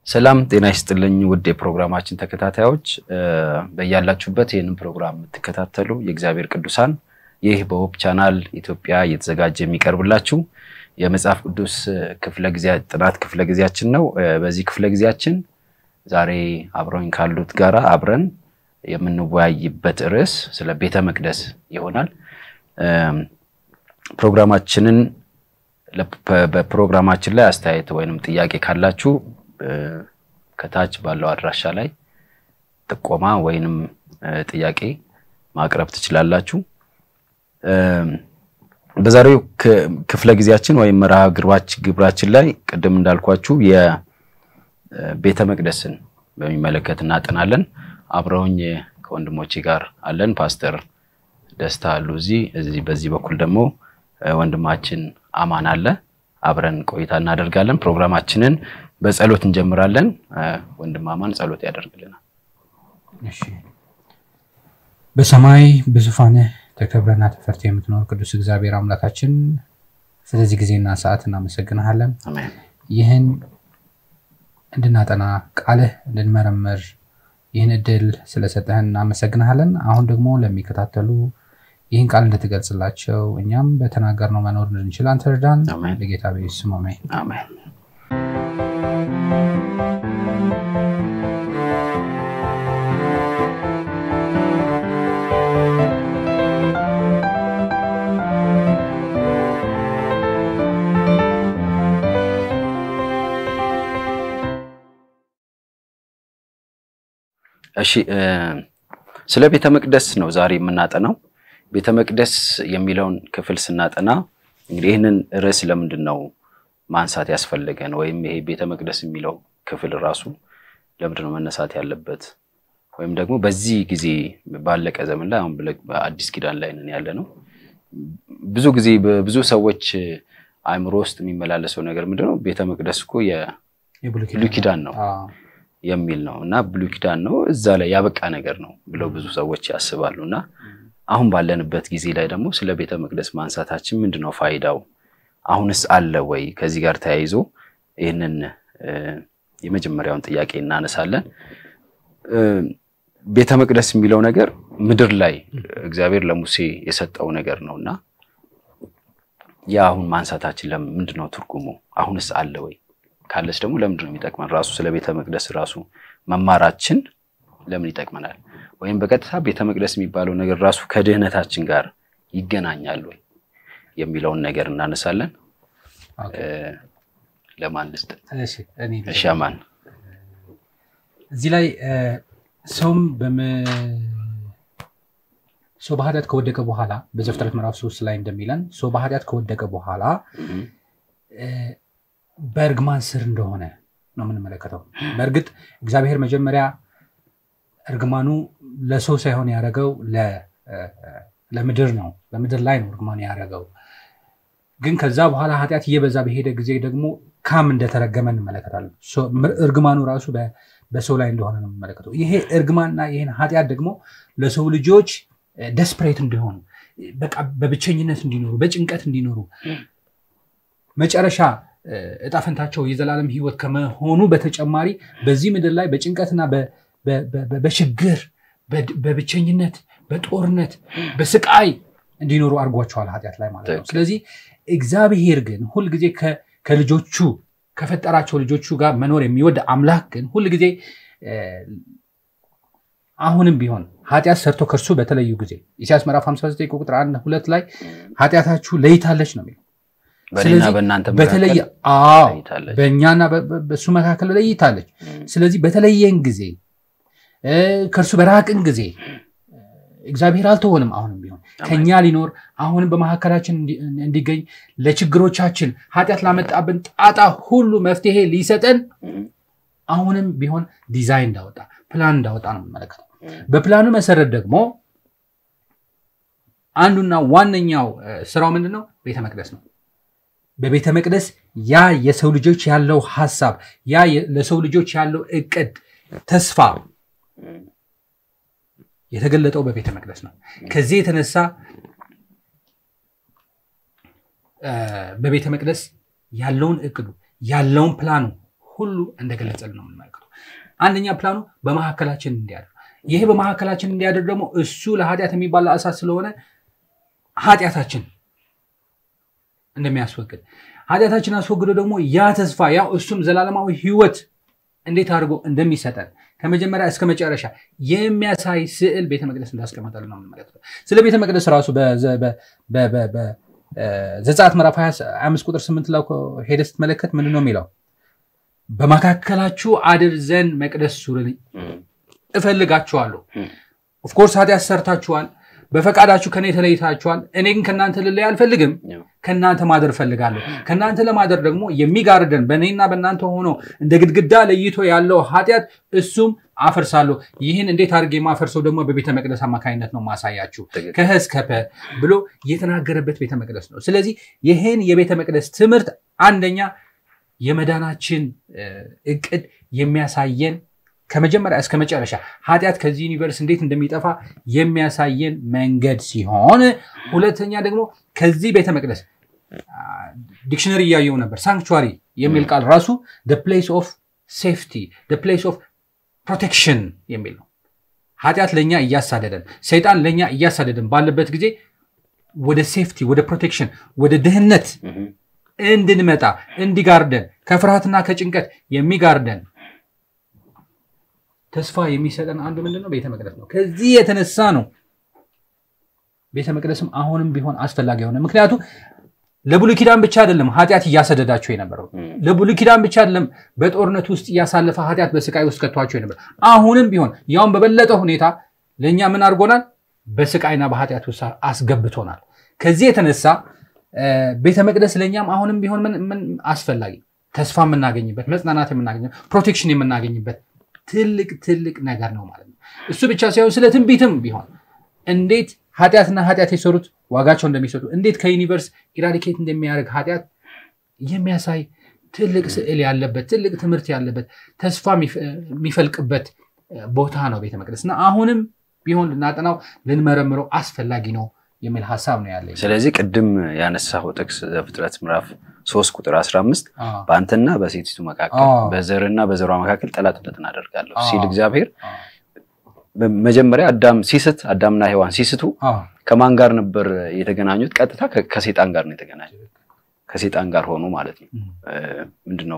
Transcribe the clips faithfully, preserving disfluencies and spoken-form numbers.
ሰላም ጤና ይስጥልኝ ውድ የፕሮግራማችን ተከታታዮች በእያላችሁበት ይህንን ፕሮግራም ተከታተሉ የእግዚአብሔር ቅዱሳን ይህ በሆፕ ቻናል ኢትዮጵያ እየተዘጋጀ የሚቀርብላችሁ የመጽሐፍ ቅዱስ ክፍለ ጊዜ ጥናት ክፍለ ጊዜያችን ነው። በዚህ ክፍለ ጊዜያችን ዛሬ አብረን ካሉት ጋራ አብረን የምንወያይበት ርዕስ ስለ ቤተ መቅደስ ይሆናል። ፕሮግራማችንን በፕሮግራማችን ላይ አስተያየት ወይንም ጥያቄ ካላችሁ ከታች ባለው አድራሻ ላይ ጥቆማ ወይንም ጥያቄ ማቅረብ ትችላላችሁ። በዛሬው ክፍለ ጊዜያችን ወይም መርሃ ግብራችን ላይ ቀደም እንዳልኳችሁ የቤተ መቅደስን በሚመለከት እናጠናለን። አብረውኝ ከወንድሞቼ ጋር አለን ፓስተር ደስታ አሉዚ እዚህ በዚህ በኩል ደግሞ ወንድማችን አማን አለ። አብረን ቆይታ እናደርጋለን። ፕሮግራማችንን በጸሎት እንጀምራለን። ወንድም አማን ጸሎት ያደርግልናል። እሺ። በሰማይ በዙፋን ተከብረና ተፈርተ የምትኖር ቅዱስ እግዚአብሔር አምላካችን ስለዚህ ጊዜና ሰዓት እናመሰግናለን። አሜን። ይህን እንድናጠና ቃልህ እንድንመረምር ይህን እድል ስለሰጠህን እናመሰግናለን። አሁን ደግሞ ለሚከታተሉ ይህን ቃል እንድትገልጽላቸው እኛም በተናገርነው መኖር እንድንችል አንተ እርዳን። በጌታ በኢየሱስ ስም አሜን። አሜን። እሺ ስለ ቤተ መቅደስ ነው ዛሬ የምናጠናው። ቤተ መቅደስ የሚለውን ክፍል ስናጠና እንግዲህ ይሄንን ርዕስ ለምንድነው ማንሳት ያስፈልገን ወይም ይሄ ቤተ መቅደስ የሚለው ክፍል ራሱ ለምንድነው መነሳት ያለበት ወይም ደግሞ በዚህ ጊዜ ባለቀ ዘመን ላይ አሁን በአዲስ ኪዳን ላይ ነን ያለነው ብዙ ጊዜ በብዙ ሰዎች አእምሮ ውስጥ የሚመላለሰው ነገር ምንድነው ቤተ መቅደስ እኮ የብሉይ ኪዳን ነው የሚል ነውና ብሉይ ኪዳን ነው እዛ ላይ ያበቃ ነገር ነው ብለው ብዙ ሰዎች ያስባሉና አሁን ባለንበት ጊዜ ላይ ደግሞ ስለ ቤተ መቅደስ ማንሳታችን ምንድነው ፋይዳው አሁንስ አለ ወይ ከዚህ ጋር ተያይዞ ይሄንን የመጀመሪያውን ጥያቄ እናነሳለን። ቤተ መቅደስ የሚለው ነገር ምድር ላይ እግዚአብሔር ለሙሴ የሰጠው ነገር ነውና ያ አሁን ማንሳታችን ለምንድነው ትርጉሙ አሁንስ አለ ወይ ካለስ ደግሞ ለምንድነው የሚጠቅመን ራሱ ስለ ቤተ መቅደስ ራሱ መማራችን ለምን ይጠቅመናል ወይም በቀጥታ ቤተ መቅደስ የሚባለው ነገር ራሱ ከድህነታችን ጋር ይገናኛል ወይ የሚለውን ነገር እናነሳለን። ለማን ልስጥ? እሺ እኔ እሺ አማን እዚህ ላይ ሰውም በመ ሰው በኃጢአት ከወደቀ በኋላ በዘፍጥረት ምዕራፍ ሶስት ላይ እንደሚለን ሰው በኃጢአት ከወደቀ በኋላ በእርግማን ስር እንደሆነ ነው የምንመለከተው። በእርግጥ እግዚአብሔር መጀመሪያ እርግማኑ ለሰው ሳይሆን ያረጋው ለ ለምድር ነው ለምድር ላይ ነው እርግማኑ ያረጋው። ግን ከዛ በኋላ ኃጢአት እየበዛ በሄደ ጊዜ ደግሞ ካም እንደተረገመ እንመለከታለን። እርግማኑ ራሱ በሰው ላይ እንደሆነ ነው የምንመለከተው። ይሄ እርግማንና ይሄን ኃጢአት ደግሞ ለሰው ልጆች ዴስፕሬት እንዲሆኑ በቃ በብቸኝነት እንዲኖሩ በጭንቀት እንዲኖሩ መጨረሻ እጣፈንታቸው የዘላለም ህይወት ከመሆኑ በተጨማሪ በዚህ ምድር ላይ በጭንቀትና በችግር በብቸኝነት በጦርነት በስቃይ እንዲኖሩ አርጓቸዋል ኃጢአት ላይ ማለት ነው። ስለዚህ እግዚአብሔር ግን ሁሉ ጊዜ ከልጆቹ ከፈጠራቸው ልጆቹ ጋር መኖር የሚወድ አምላክ ግን ሁሉ ጊዜ አሁንም ቢሆን ኃጢአት ሰርቶ ከርሱ በተለዩ ጊዜ ኢሳይያስ ምዕራፍ ሃምሳ ዘጠኝ ቁጥር አንድ ሁለት ላይ ኃጢአታችሁ ለይታለች ነው የሚለው። በእኛና በእናንተ በተለየ አዎ በእኛና በሱ መካከል ለይታለች። ስለዚህ በተለየን ጊዜ ከርሱ በራቅን ጊዜ እግዚአብሔር አልተወንም አሁንም ቢሆን ከኛ ሊኖር አሁንም በመሐከላችን እንዲገኝ ለችግሮቻችን ኃጢአት ላመጣብን ጣጣ ሁሉ መፍትሄ ሊሰጠን አሁንም ቢሆን ዲዛይን እንዳወጣ ፕላን እንዳወጣ ነው የምንመለከተው። በፕላኑ መሰረት ደግሞ አንዱና ዋነኛው ስራው ምንድነው? ቤተ መቅደስ ነው። በቤተ መቅደስ ያ የሰው ልጆች ያለው ሐሳብ ያ ለሰው ልጆች ያለው እቅድ ተስፋ የተገለጠው በቤተ መቅደስ ነው። ከዚህ የተነሳ በቤተ መቅደስ ያለውን እቅዱ ያለውን ፕላኑ ሁሉ እንደገለጸልን ነው የምንመለከተው። አንደኛ ፕላኑ በመሐከላችን እንዲያድር፣ ይሄ በመሐከላችን እንዲያድር ደግሞ እሱ ለኃጢአት የሚባል እሳት ስለሆነ ኃጢአታችን እንደሚያስወግድ ኃጢአታችን አስወግዶ ደግሞ ያ ተስፋ ያው እሱም ዘላለማዊ ህይወት እንዴት አድርጎ እንደሚሰጠን ከመጀመሪያ እስከ መጨረሻ የሚያሳይ ስዕል ቤተ መቅደስ እንዳስቀመጠልን ነው የምንመለከተው። ስለ ቤተ መቅደስ ራሱ በዘጸአት ምዕራፍ ሃያ አምስት ቁጥር ስምንት ላይ ሄደህ ስትመለከት ምንድነው የሚለው? በመካከላችሁ አድር ዘንድ መቅደስ ሱሩልኝ እፈልጋችኋለሁ። ኦፍ ኮርስ ኃጢአት ሰርታችኋል፣ በፈቃዳችሁ ከኔ ተለይታችኋል። እኔ ግን ከናንተ ልለይ አልፈልግም፣ ከናንተ ማደር ፈልጋለሁ። ከናንተ ለማደር ደግሞ የሚጋርደን በእኔና በእናንተ ሆኖ እንደ ግድግዳ ለይቶ ያለው ኃጢአት እሱም አፈርሳለሁ። ይህን እንዴት አድርጌ ማፈርሰው ደግሞ በቤተ መቅደስ አማካኝነት ነው ማሳያችሁ ከህ እስከ ፐ ብሎ የተናገረበት ቤተ መቅደስ ነው። ስለዚህ ይህን የቤተ መቅደስ ትምህርት አንደኛ የመዳናችን እቅድ የሚያሳየን ከመጀመሪያ እስከ መጨረሻ ኃጢአት ከዚህ ዩኒቨርስ እንዴት እንደሚጠፋ የሚያሳየን መንገድ ሲሆን፣ ሁለተኛ ደግሞ ከዚህ ቤተ መቅደስ ዲክሽነሪ ያየው ነበር ሳንክቹአሪ የሚል ቃል ራሱ the place of safety the place of protection የሚል ነው። ኃጢአት ለኛ እያሳደደን ሰይጣን ለኛ እያሳደደን ባለበት ጊዜ ወደ ሴፍቲ ወደ ፕሮቴክሽን ወደ ደህንነት እንድንመጣ እንዲጋርደን ከፍርሃትና ከጭንቀት የሚጋርደን ተስፋ የሚሰጠን አንዱ ምንድነው? ቤተ መቅደስ ነው። ከዚህ የተነሳ ነው ቤተ መቅደስም አሁንም ቢሆን አስፈላጊ ሆነ። ምክንያቱም ለብሉይ ኪዳን ብቻ አይደለም ኃጢአት ያሳደዳቸው የነበረው፣ ለብሉይ ኪዳን ብቻ አይደለም በጦርነት ውስጥ ያሳለፈ ኃጢአት በስቃይ ውስጥ ከተዋቸው የነበረው፣ አሁንም ቢሆን ያውም በበለጠ ሁኔታ ለኛ ምን አድርጎናል? በስቃይና በኃጢአት ውስጥ አስገብቶናል። ከዚህ የተነሳ ቤተ መቅደስ ለኛም አሁንም ቢሆን ምን ምን አስፈላጊ ተስፋ የምናገኝበት መጽናናት የምናገኝበት ፕሮቴክሽን የምናገኝበት ትልቅ ትልቅ ነገር ነው ማለት ነው። እሱ ብቻ ሳይሆን ስለ ትንቢትም ቢሆን እንዴት ኃጢአትና ኃጢአት የሰሩት ዋጋቸው እንደሚሰጡ እንዴት ከዩኒቨርስ ኢራዲኬት እንደሚያደርግ ኃጢአት የሚያሳይ ትልቅ ስዕል ያለበት ትልቅ ትምህርት ያለበት ተስፋ የሚፈልቅበት ቦታ ነው ቤተ መቅደስና አሁንም ቢሆን ልናጠናው ልንመረምረው አስፈላጊ ነው የሚል ሐሳብ ነው ያለኝ። ስለዚህ ቅድም ያነሳው ጥቅስ ዘፍጥረት ምዕራፍ ሶስት ቁጥር አስራ አምስት በአንተና በሴቲቱ መካከል በዘርና በዘሯ መካከል ጠላትነትን አደርጋለሁ ሲል እግዚአብሔር በመጀመሪያ አዳም ሲስት አዳምና ሔዋን ሲስቱ ከማን ጋር ነበር የተገናኙት? ቀጥታ ከሰይጣን ጋር ነው የተገናኙት። ከሰይጣን ጋር ሆኖ ማለት ነው ምንድነው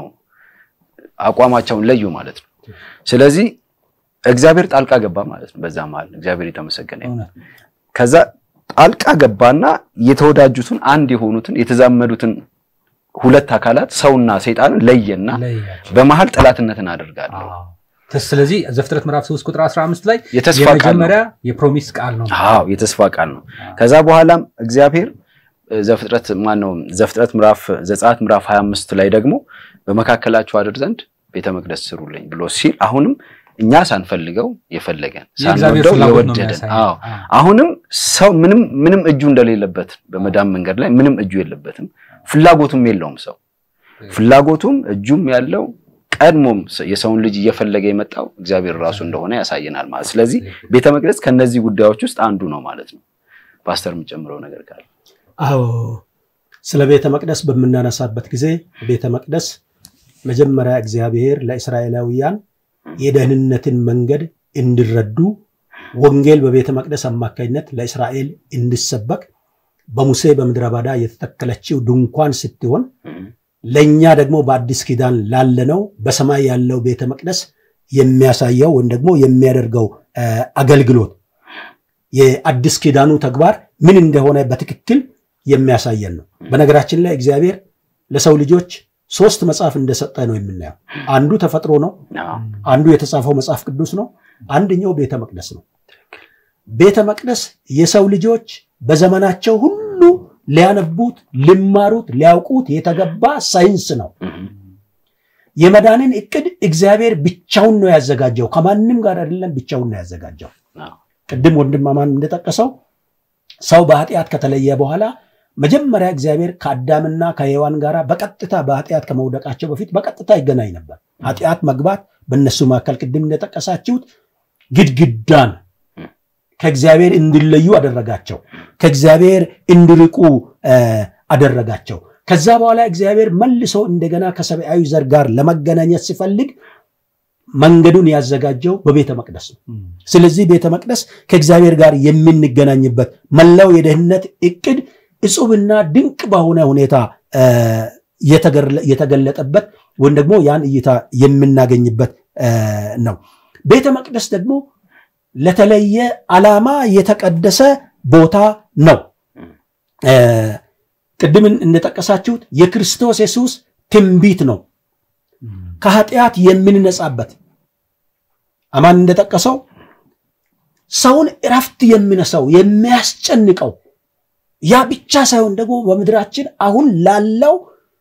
አቋማቸውን ለዩ ማለት ነው። ስለዚህ እግዚአብሔር ጣልቃ ገባ ማለት ነው። በዛ ማለት እግዚአብሔር የተመሰገነ ይሁን። ከዛ ጣልቃ ገባና የተወዳጁትን አንድ የሆኑትን የተዛመዱትን ሁለት አካላት ሰውና ሰይጣንን ለየና በመሃል ጠላትነትን አደርጋለሁ። ስለዚህ ዘፍጥረት ምዕራፍ ሶስት ቁጥር አስራ አምስት ላይ የመጀመሪያ የፕሮሚስ ቃል ነው። አዎ የተስፋ ቃል ነው። ከዛ በኋላም እግዚአብሔር ዘፍጥረት ማን ነው ዘፍጥረት ምዕራፍ ዘጸአት ምዕራፍ ሃያ አምስት ላይ ደግሞ በመካከላቸው አድር ዘንድ ቤተ መቅደስ ስሩልኝ ብሎ ሲል አሁንም እኛ ሳንፈልገው የፈለገን ሳንወደው የወደደን አዎ አሁንም ሰው ምንም ምንም እጁ እንደሌለበት በመዳም መንገድ ላይ ምንም እጁ የለበትም፣ ፍላጎቱም የለውም። ሰው ፍላጎቱም እጁም ያለው ቀድሞም የሰውን ልጅ እየፈለገ የመጣው እግዚአብሔር ራሱ እንደሆነ ያሳየናል ማለት። ስለዚህ ቤተ መቅደስ ከነዚህ ጉዳዮች ውስጥ አንዱ ነው ማለት ነው። ፓስተር የምጨምረው ነገር ካለ? አዎ ስለ ቤተ መቅደስ በመናነሳበት ጊዜ ቤተ መቅደስ መጀመሪያ እግዚአብሔር ለእስራኤላውያን የደህንነትን መንገድ እንዲረዱ ወንጌል በቤተ መቅደስ አማካይነት ለእስራኤል እንዲሰበክ በሙሴ በምድረ በዳ የተተከለችው ድንኳን ስትሆን ለኛ ደግሞ በአዲስ ኪዳን ላለነው በሰማይ ያለው ቤተ መቅደስ የሚያሳየው ወይም ደግሞ የሚያደርገው አገልግሎት የአዲስ ኪዳኑ ተግባር ምን እንደሆነ በትክክል የሚያሳየን ነው። በነገራችን ላይ እግዚአብሔር ለሰው ልጆች ሶስት መጽሐፍ እንደሰጠ ነው የምናየው። አንዱ ተፈጥሮ ነው፣ አንዱ የተጻፈው መጽሐፍ ቅዱስ ነው፣ አንደኛው ቤተ መቅደስ ነው። ቤተ መቅደስ የሰው ልጆች በዘመናቸው ሁሉ ሊያነቡት ሊማሩት ሊያውቁት የተገባ ሳይንስ ነው። የመዳንን እቅድ እግዚአብሔር ብቻውን ነው ያዘጋጀው፣ ከማንም ጋር አይደለም፣ ብቻውን ነው ያዘጋጀው። ቅድም ወንድማማን እንደተጠቀሰው ሰው በኃጢአት ከተለየ በኋላ መጀመሪያ እግዚአብሔር ከአዳምና ከሔዋን ጋር በቀጥታ በኃጢአት ከመውደቃቸው በፊት በቀጥታ ይገናኝ ነበር። ኃጢአት መግባት በእነሱ መካከል ቅድም እንደተጠቀሳችሁት ግድግዳን ከእግዚአብሔር እንዲለዩ አደረጋቸው፣ ከእግዚአብሔር እንዲርቁ አደረጋቸው። ከዛ በኋላ እግዚአብሔር መልሶ እንደገና ከሰብአዊ ዘር ጋር ለመገናኘት ሲፈልግ መንገዱን ያዘጋጀው በቤተ መቅደስ ነው። ስለዚህ ቤተ መቅደስ ከእግዚአብሔር ጋር የምንገናኝበት መላው የደህንነት እቅድ እጹብና ድንቅ በሆነ ሁኔታ የተገለጠበት ወይም ደግሞ ያን እይታ የምናገኝበት ነው። ቤተ መቅደስ ደግሞ ለተለየ ዓላማ የተቀደሰ ቦታ ነው። ቅድም እንደጠቀሳችሁት የክርስቶስ ኢየሱስ ትንቢት ነው። ከኃጢአት የምንነጻበት አማን እንደጠቀሰው ሰውን እረፍት የሚነሳው የሚያስጨንቀው ያ ብቻ ሳይሆን ደግሞ በምድራችን አሁን ላለው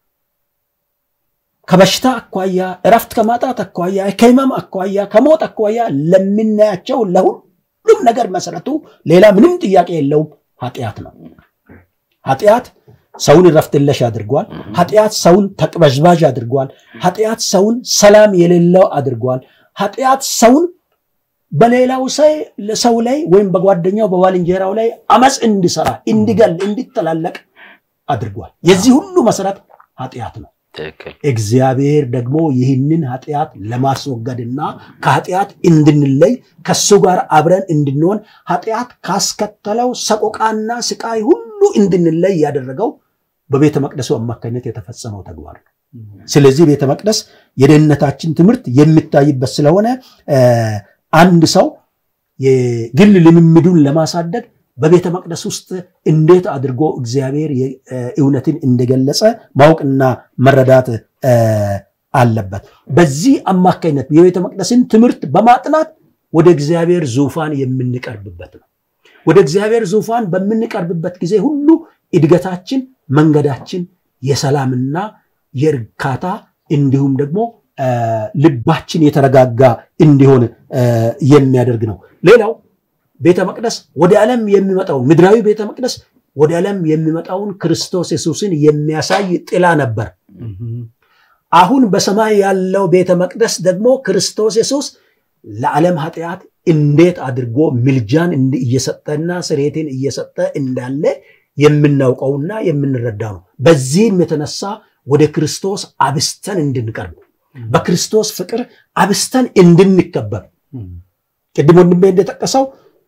ከበሽታ አኳያ እረፍት ከማጣት አኳያ ከህመም አኳያ ከሞት አኳያ ለምናያቸው ለሁሉም ነገር መሰረቱ ሌላ ምንም ጥያቄ የለውም ኃጢአት ነው። ኃጢአት ሰውን ረፍትለሽ አድርጓል። ኃጢአት ሰውን ተቅበዝባዥ አድርጓል። ኃጢአት ሰውን ሰላም የሌለው አድርጓል። ኃጢአት ሰውን በሌላው ሰው ላይ ወይም በጓደኛው በባልንጀራው ላይ አመጽ እንዲሰራ እንዲገል እንዲተላለቅ አድርጓል። የዚህ ሁሉ መሰረት ኃጢአት ነው። እግዚአብሔር ደግሞ ይህንን ኃጢአት ለማስወገድና ከኃጢአት እንድንለይ ከሱ ጋር አብረን እንድንሆን ኃጢአት ካስከተለው ሰቆቃና ስቃይ ሁሉ እንድንለይ ያደረገው በቤተ መቅደሱ አማካኝነት የተፈጸመው ተግባር ነው። ስለዚህ ቤተ መቅደስ የደህንነታችን ትምህርት የሚታይበት ስለሆነ አንድ ሰው የግል ልምምዱን ለማሳደግ በቤተ መቅደስ ውስጥ እንዴት አድርጎ እግዚአብሔር እውነትን እንደገለጸ ማወቅና መረዳት አለበት። በዚህ አማካኝነት የቤተ መቅደስን ትምህርት በማጥናት ወደ እግዚአብሔር ዙፋን የምንቀርብበት ነው። ወደ እግዚአብሔር ዙፋን በምንቀርብበት ጊዜ ሁሉ እድገታችን መንገዳችን የሰላምና የእርካታ እንዲሁም ደግሞ ልባችን የተረጋጋ እንዲሆን የሚያደርግ ነው። ሌላው ቤተ መቅደስ ወደ ዓለም የሚመጣው ምድራዊ ቤተ መቅደስ ወደ ዓለም የሚመጣውን ክርስቶስ ኢየሱስን የሚያሳይ ጥላ ነበር። አሁን በሰማይ ያለው ቤተ መቅደስ ደግሞ ክርስቶስ ኢየሱስ ለዓለም ኃጢአት እንዴት አድርጎ ምልጃን እየሰጠና ስርየትን እየሰጠ እንዳለ የምናውቀውና የምንረዳው ነው። በዚህም የተነሳ ወደ ክርስቶስ አብስተን እንድንቀርብ በክርስቶስ ፍቅር አብስተን እንድንከበር ቅድም ወንድሜ እንደተጠቀሰው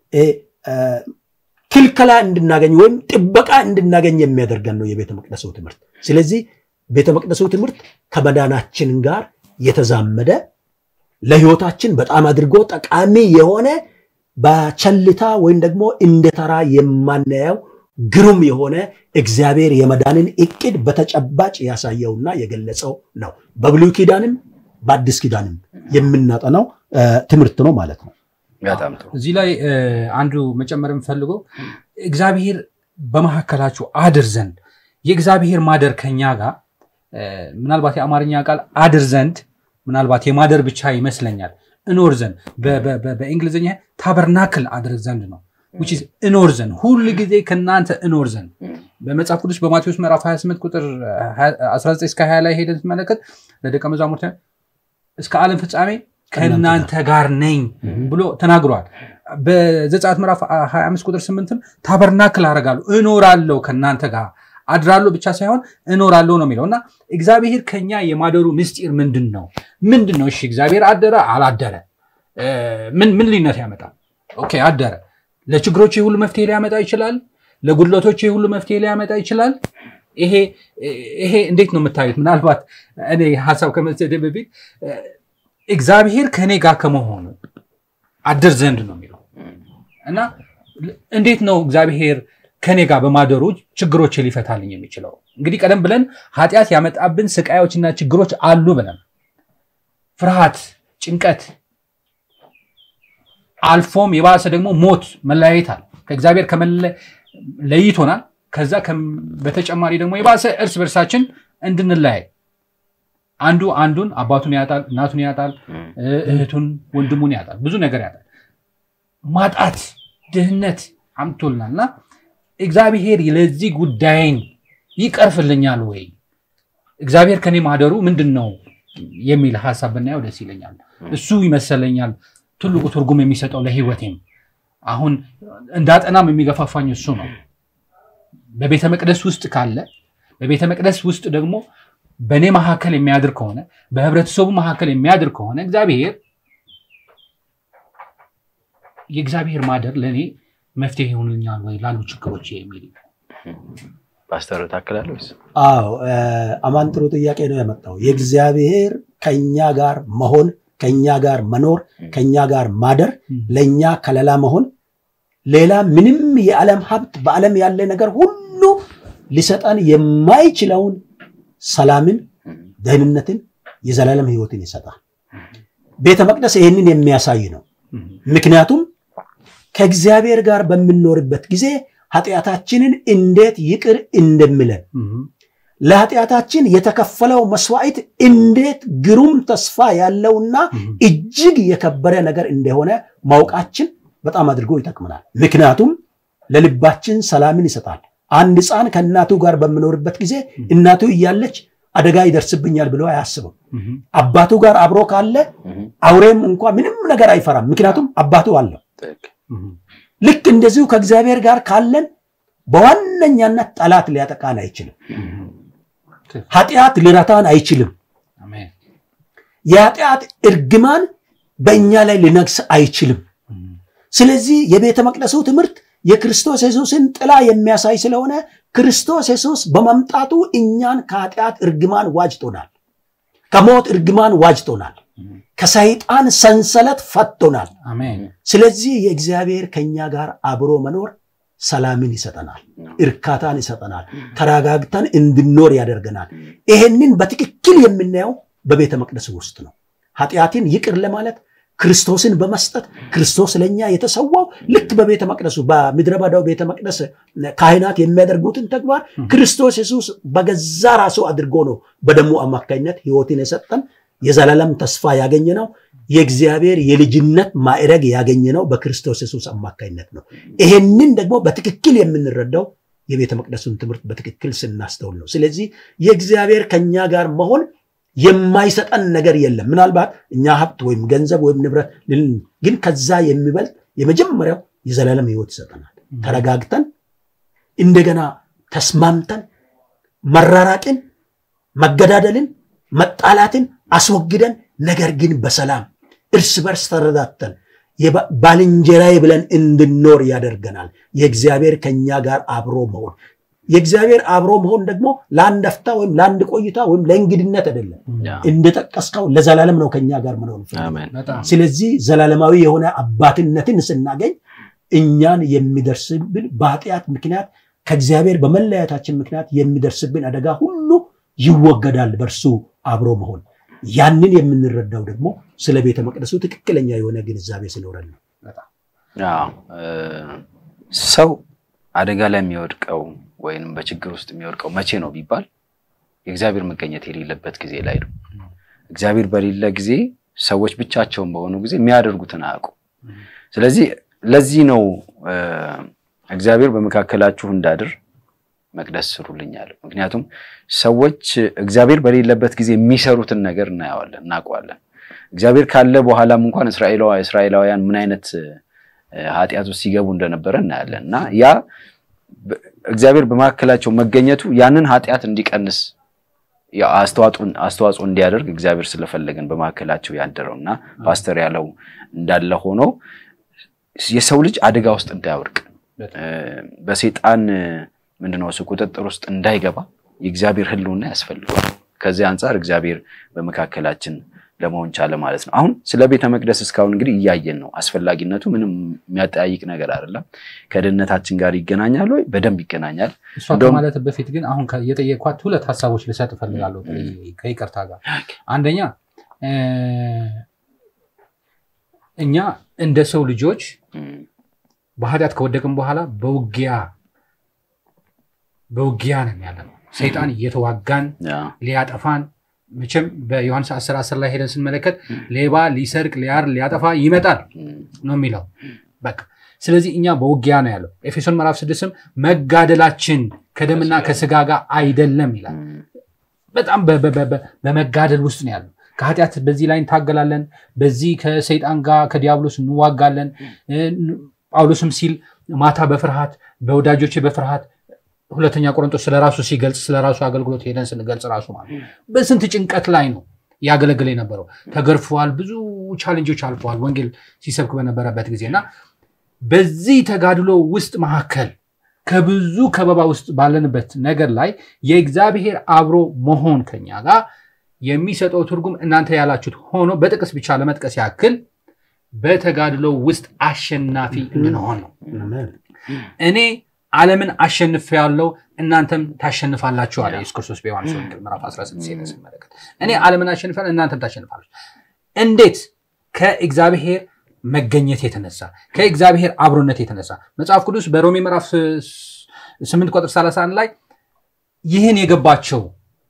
ክልከላ እንድናገኝ ወይም ጥበቃ እንድናገኝ የሚያደርገን ነው የቤተ መቅደሱ ትምህርት። ስለዚህ ቤተ መቅደሱ ትምህርት ከመዳናችን ጋር የተዛመደ ለህይወታችን በጣም አድርጎ ጠቃሚ የሆነ በቸልታ ወይም ደግሞ እንደተራ የማናየው ግሩም የሆነ እግዚአብሔር የመዳንን እቅድ በተጨባጭ ያሳየውና የገለጸው ነው። በብሉይ ኪዳንም በአዲስ ኪዳንም የምናጠናው ትምህርት ነው ማለት ነው። በጣም ጥሩ። እዚህ ላይ አንዱ መጨመርም ፈልገው እግዚአብሔር በመሐከላችሁ አድር ዘንድ የእግዚአብሔር ማደር ከኛ ጋር ምናልባት የአማርኛ ቃል አድር ዘንድ ምናልባት የማደር ብቻ ይመስለኛል እኖር ዘንድ በእንግሊዝኛ ታበርናክል አድር ዘንድ ነው which is እኖር ዘንድ ሁሉ ጊዜ ከናንተ እኖር ዘንድ በመጽሐፍ ቅዱስ በማቴዎስ ምዕራፍ ሃያ ስምንት ቁጥር አስራ ዘጠኝ እስከ ሃያ ላይ ሄደን ተመለከት ለደቀ መዛሙርቱ እስከ ዓለም ፍጻሜ ከናንተ ጋር ነኝ ብሎ ተናግሯል። በዘጸአት ምዕራፍ ሃያ አምስት ቁጥር ስምንት ታበርናክል አረጋለሁ እኖራለሁ ከናንተ ጋር አድራለሁ ብቻ ሳይሆን እኖራለሁ ነው የሚለውና እግዚአብሔር ከኛ የማደሩ ምስጢር ምንድነው? ምንድነው? እሺ እግዚአብሔር አደረ አላደረ ምን ምን ሊነት ያመጣል? ኦኬ አደረ ለችግሮች ሁሉ መፍትሄ ሊያመጣ ይችላል። ለጉድለቶች ሁሉ መፍትሄ ሊያመጣ ይችላል። ይሄ ይሄ እንዴት ነው የምታዩት? ምናልባት እኔ ሐሳብ ከመሰደ በፊት እግዚአብሔር ከኔ ጋር ከመሆኑ አድር ዘንድ ነው የሚለው እና እንዴት ነው እግዚአብሔር ከኔ ጋር በማደሩ ችግሮች ሊፈታልኝ የሚችለው? እንግዲህ ቀደም ብለን ኃጢአት ያመጣብን ስቃዮችና ችግሮች አሉ ብለን ፍርሃት፣ ጭንቀት አልፎም የባሰ ደግሞ ሞት መለያየታል ከእግዚአብሔር ከመለይቶናል። ከዛ በተጨማሪ ደግሞ የባሰ እርስ በርሳችን እንድንለያይ አንዱ አንዱን አባቱን ያጣል፣ እናቱን ያጣል፣ እህቱን ወንድሙን ያጣል፣ ብዙ ነገር ያጣል። ማጣት ድህነት አምጥቶልናልና እግዚአብሔር ለዚህ ጉዳይን ይቀርፍልኛል ወይ እግዚአብሔር ከኔ ማደሩ ምንድነው የሚል ሐሳብ ብናየው ደስ ይለኛል። እሱ ይመስለኛል ትልቁ ትርጉም የሚሰጠው ለህይወቴም አሁን እንዳጠናም የሚገፋፋኝ እሱ ነው። በቤተ መቅደስ ውስጥ ካለ በቤተ መቅደስ ውስጥ ደግሞ በኔ መሐከል የሚያድር ከሆነ በህብረተሰቡ መሐከል የሚያድር ከሆነ እግዚአብሔር የእግዚአብሔር ማደር ለኔ መፍትሄ ይሆንልኛል ወይ ላሉ ችግሮች የሚል ፓስተር ታከላለስ አዎ አማን ጥሩ ጥያቄ ነው ያመጣው የእግዚአብሔር ከኛ ጋር መሆን ከኛ ጋር መኖር ከኛ ጋር ማደር ለኛ ከለላ መሆን ሌላ ምንም የዓለም ሀብት በዓለም ያለ ነገር ሁሉ ሊሰጣን የማይችለውን ሰላምን ደህንነትን የዘላለም ህይወትን ይሰጣል ቤተ መቅደስ ይሄንን የሚያሳይ ነው ምክንያቱም ከእግዚአብሔር ጋር በመኖርበት ጊዜ ኃጢያታችንን እንዴት ይቅር እንደሚለን ለኃጢያታችን የተከፈለው መስዋዕት እንዴት ግሩም ተስፋ ያለውና እጅግ የከበረ ነገር እንደሆነ ማውቃችን በጣም አድርጎ ይተክመናል ምክንያቱም ለልባችን ሰላምን ይሰጣል አንድ ሕፃን ከእናቱ ጋር በመኖርበት ጊዜ እናቱ እያለች አደጋ ይደርስብኛል ብሎ አያስብም አባቱ ጋር አብሮ ካለ አውሬም እንኳን ምንም ነገር አይፈራም ምክንያቱም አባቱ አለው ልክ እንደዚሁ ከእግዚአብሔር ጋር ካለን በዋነኛነት ጠላት ሊያጠቃን አይችልም ኃጢያት ሊረታን አይችልም አሜን የኃጢያት እርግማን በእኛ ላይ ሊነግስ አይችልም ስለዚህ የቤተ መቅደሱ ትምህርት የክርስቶስ ኢየሱስን ጥላ የሚያሳይ ስለሆነ ክርስቶስ ኢየሱስ በመምጣቱ እኛን ከኃጢያት እርግማን ዋጅቶናል ከሞት እርግማን ዋጅቶናል ከሰይጣን ሰንሰለት ፈቶናል አሜን ስለዚህ የእግዚአብሔር ከኛ ጋር አብሮ መኖር ሰላምን ይሰጠናል እርካታን ይሰጠናል ተረጋግተን እንድንኖር ያደርገናል ይሄንን በትክክል የምናየው በቤተ መቅደስ ውስጥ ነው ኃጢያትን ይቅር ለማለት ክርስቶስን በመስጠት ክርስቶስ ለኛ የተሰዋው ልክ በቤተ መቅደሱ በምድረባዳው ቤተ መቅደስ ካህናት የሚያደርጉትን ተግባር ክርስቶስ ኢየሱስ በገዛ ራሱ አድርጎ ነው በደሙ አማካኝነት ህይወትን የሰጠን የዘላለም ተስፋ ያገኘነው የእግዚአብሔር የልጅነት ማዕረግ ያገኘነው በክርስቶስ ኢየሱስ አማካኝነት ነው ይሄንን ደግሞ በትክክል የምንረዳው የቤተ መቅደሱን ትምህርት በትክክል ስናስተውል ነው ስለዚህ የእግዚአብሔር ከኛ ጋር መሆን የማይሰጠን ነገር የለም ምናልባት እኛ ሀብት ወይም ገንዘብ ወይም ንብረት ግን ከዛ የሚበልጥ የመጀመሪያው የዘላለም ህይወት ይሰጠናል ተረጋግተን እንደገና ተስማምተን መራራቅን መገዳደልን መጣላትን አስወግደን ነገር ግን በሰላም እርስ በርስ ተረዳተን የባልንጀራዬ ብለን እንድንኖር ያደርገናል የእግዚአብሔር ከኛ ጋር አብሮ መሆን የእግዚአብሔር አብሮ መሆን ደግሞ ለአንድ አፍታ ወይም ለአንድ ቆይታ ወይም ለእንግድነት አይደለም እንደተቀስቀው ለዘላለም ነው ከኛ ጋር መኖር አሜን ስለዚህ ዘላለማዊ የሆነ አባትነትን ስናገኝ እኛን የሚደርስብን በኃጢያት ምክንያት ከእግዚአብሔር በመለያየታችን ምክንያት የሚደርስብን አደጋ ሁሉ ይወገዳል በርሱ አብሮ መሆን ያንን የምንረዳው ደግሞ ስለ ቤተ መቅደሱ ትክክለኛ የሆነ ግንዛቤ ስለሆነ ነው አዎ ሰው አደጋ ላይ የሚወድቀው ወይንም በችግር ውስጥ የሚወድቀው መቼ ነው ቢባል የእግዚአብሔር መገኘት የሌለበት ጊዜ ላይ ነው እግዚአብሔር በሌለ ጊዜ ሰዎች ብቻቸውን በሆኑ ጊዜ የሚያደርጉትን አያውቁ ስለዚህ ለዚህ ነው እግዚአብሔር በመካከላችሁ እንዳድር መቅደስ ስሩልኛል ምክንያቱም ሰዎች እግዚአብሔር በሌለበት ጊዜ የሚሰሩትን ነገር እናያዋለን እናቋለን እግዚአብሔር ካለ በኋላም እንኳን እስራኤላው እስራኤላውያን ምን አይነት ኃጢያት ውስጥ ሲገቡ እንደነበረ እናያለንና ያ እግዚአብሔር በመካከላቸው መገኘቱ ያንን ኃጢያት እንዲቀንስ ያ አስተዋጽኦን አስተዋጽኦ እንዲያደርግ እግዚአብሔር ስለፈለገን በመካከላቸው ያደረውና ፓስተር ያለው እንዳለ ሆኖ የሰው ልጅ አደጋ ውስጥ እንዳይወድቅ በሰይጣን ምንድነው እሱ ቁጥጥር ውስጥ እንዳይገባ የእግዚአብሔር ህልውና ያስፈልጋል ከዚህ አንፃር እግዚአብሔር በመካከላችን ለመሆን ቻለ ማለት ነው አሁን ስለ ቤተ መቅደስ እስካሁን እንግዲህ እያየን ነው አስፈላጊነቱ ምንም የሚያጠያይቅ ነገር አይደለም ከደህንነታችን ጋር ይገናኛል ወይ በደንብ ይገናኛል እንደው ማለት በፊት ግን አሁን የጠየቅኳት ሁለት ሐሳቦች ልሰጥ ፈልጋለሁ ከይቅርታ ጋር አንደኛ እኛ እንደ ሰው ልጆች በኃጢአት ከወደቅን በኋላ በውጊያ በውጊያ ነን ያለነው ሰይጣን እየተዋጋን ሊያጠፋን መቼም በዮሐንስ አስር አስር ላይ ሄደን ስንመለከት ሌባ ሊሰርቅ ሊያር ሊያጠፋ ይመጣል ነው የሚለው በቃ ስለዚህ እኛ በውጊያ ነው ያለው ኤፌሶን ምዕራፍ ስድስት መጋደላችን ከደምና ከስጋ ጋር አይደለም ይላል በጣም በመጋደል ውስጥ ነው ያለው ከኃጢአት በዚህ ላይ እንታገላለን በዚህ ከሰይጣን ጋር ከዲያብሎስ እንዋጋለን ጳውሎስም ሲል ማታ በፍርሃት በወዳጆቼ በፍርሃት ሁለተኛ ቆሮንቶስ ስለራሱ ሲገልጽ ስለራሱ አገልግሎት ሄደን ስንገልጽ ራሱ ማለት በስንት ጭንቀት ላይ ነው ያገለግል የነበረው ተገርፈዋል ብዙ ቻሌንጆች አልፈዋል ወንጌል ሲሰብክ በነበረበት ጊዜና በዚህ ተጋድሎ ውስጥ መሐከል ከብዙ ከበባ ውስጥ ባለንበት ነገር ላይ የእግዚአብሔር አብሮ መሆን ከኛ ጋር የሚሰጠው ትርጉም እናንተ ያላችሁት ሆኖ በጥቅስ ብቻ ለመጥቀስ ያክል በተጋድሎ ውስጥ አሸናፊ እንድንሆን ነው እኔ ዓለምን አሸንፋለሁ እናንተም ታሸንፋላችሁ አለ ኢየሱስ ክርስቶስ በዮሐንስ ወንጌል ምዕራፍ አስራ ስድስት ሲመለከት እኔ ዓለምን አሸንፋለሁ እናንተም ታሸንፋላችሁ እንዴት ከእግዚአብሔር መገኘት የተነሳ ከእግዚአብሔር አብሮነት የተነሳ መጽሐፍ ቅዱስ በሮሜ ምዕራፍ ስምንት ቁጥር ሰላሳ አንድ ላይ ይህን የገባቸው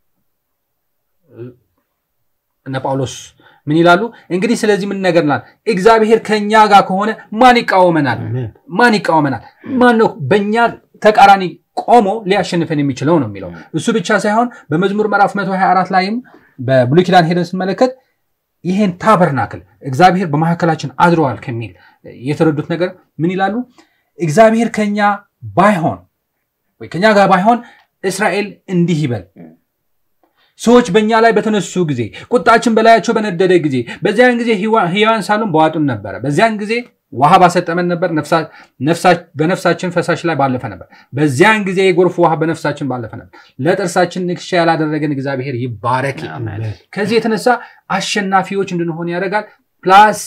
እነ ጳውሎስ ምን ይላሉ እንግዲህ ስለዚህ ምን ነገርናል እግዚአብሔር ከኛ ጋር ከሆነ ማን ይቃወመናል ማን ይቃወመናል ማን ነው በእኛ ተቃራኒ ቆሞ ሊያሸንፈን የሚችለው ነው የሚለው እሱ ብቻ ሳይሆን በመዝሙር ምዕራፍ መቶ ሃያ አራት ላይም በብሉይ ኪዳን ሄደን ስንመለከት ይሄን ታበርናክል እግዚአብሔር በመሐከላችን አድሯል ከሚል የተረዱት ነገር ምን ይላሉ እግዚአብሔር ከኛ ባይሆን ወይ ከኛ ጋር ባይሆን እስራኤል እንዲህ ይበል ሰዎች በእኛ ላይ በተነሱ ጊዜ ቁጣችን በላያቸው በነደደ ጊዜ በዚያን ጊዜ ሕያዋን ሳሉን በዋጡን ነበር በዚያን ጊዜ ውሃ ባሰጠመን ነበር በነፍሳችን ፈሳሽ ላይ ባለፈ ነበር በዚያን ጊዜ የጎርፍ ውሃ በነፍሳችን ባለፈ ነበር ለጥርሳችን ንክሻ ያላደረገን እግዚአብሔር ይባረክ ከዚህ የተነሳ አሸናፊዎች እንድንሆን ያደርጋል ፕላስ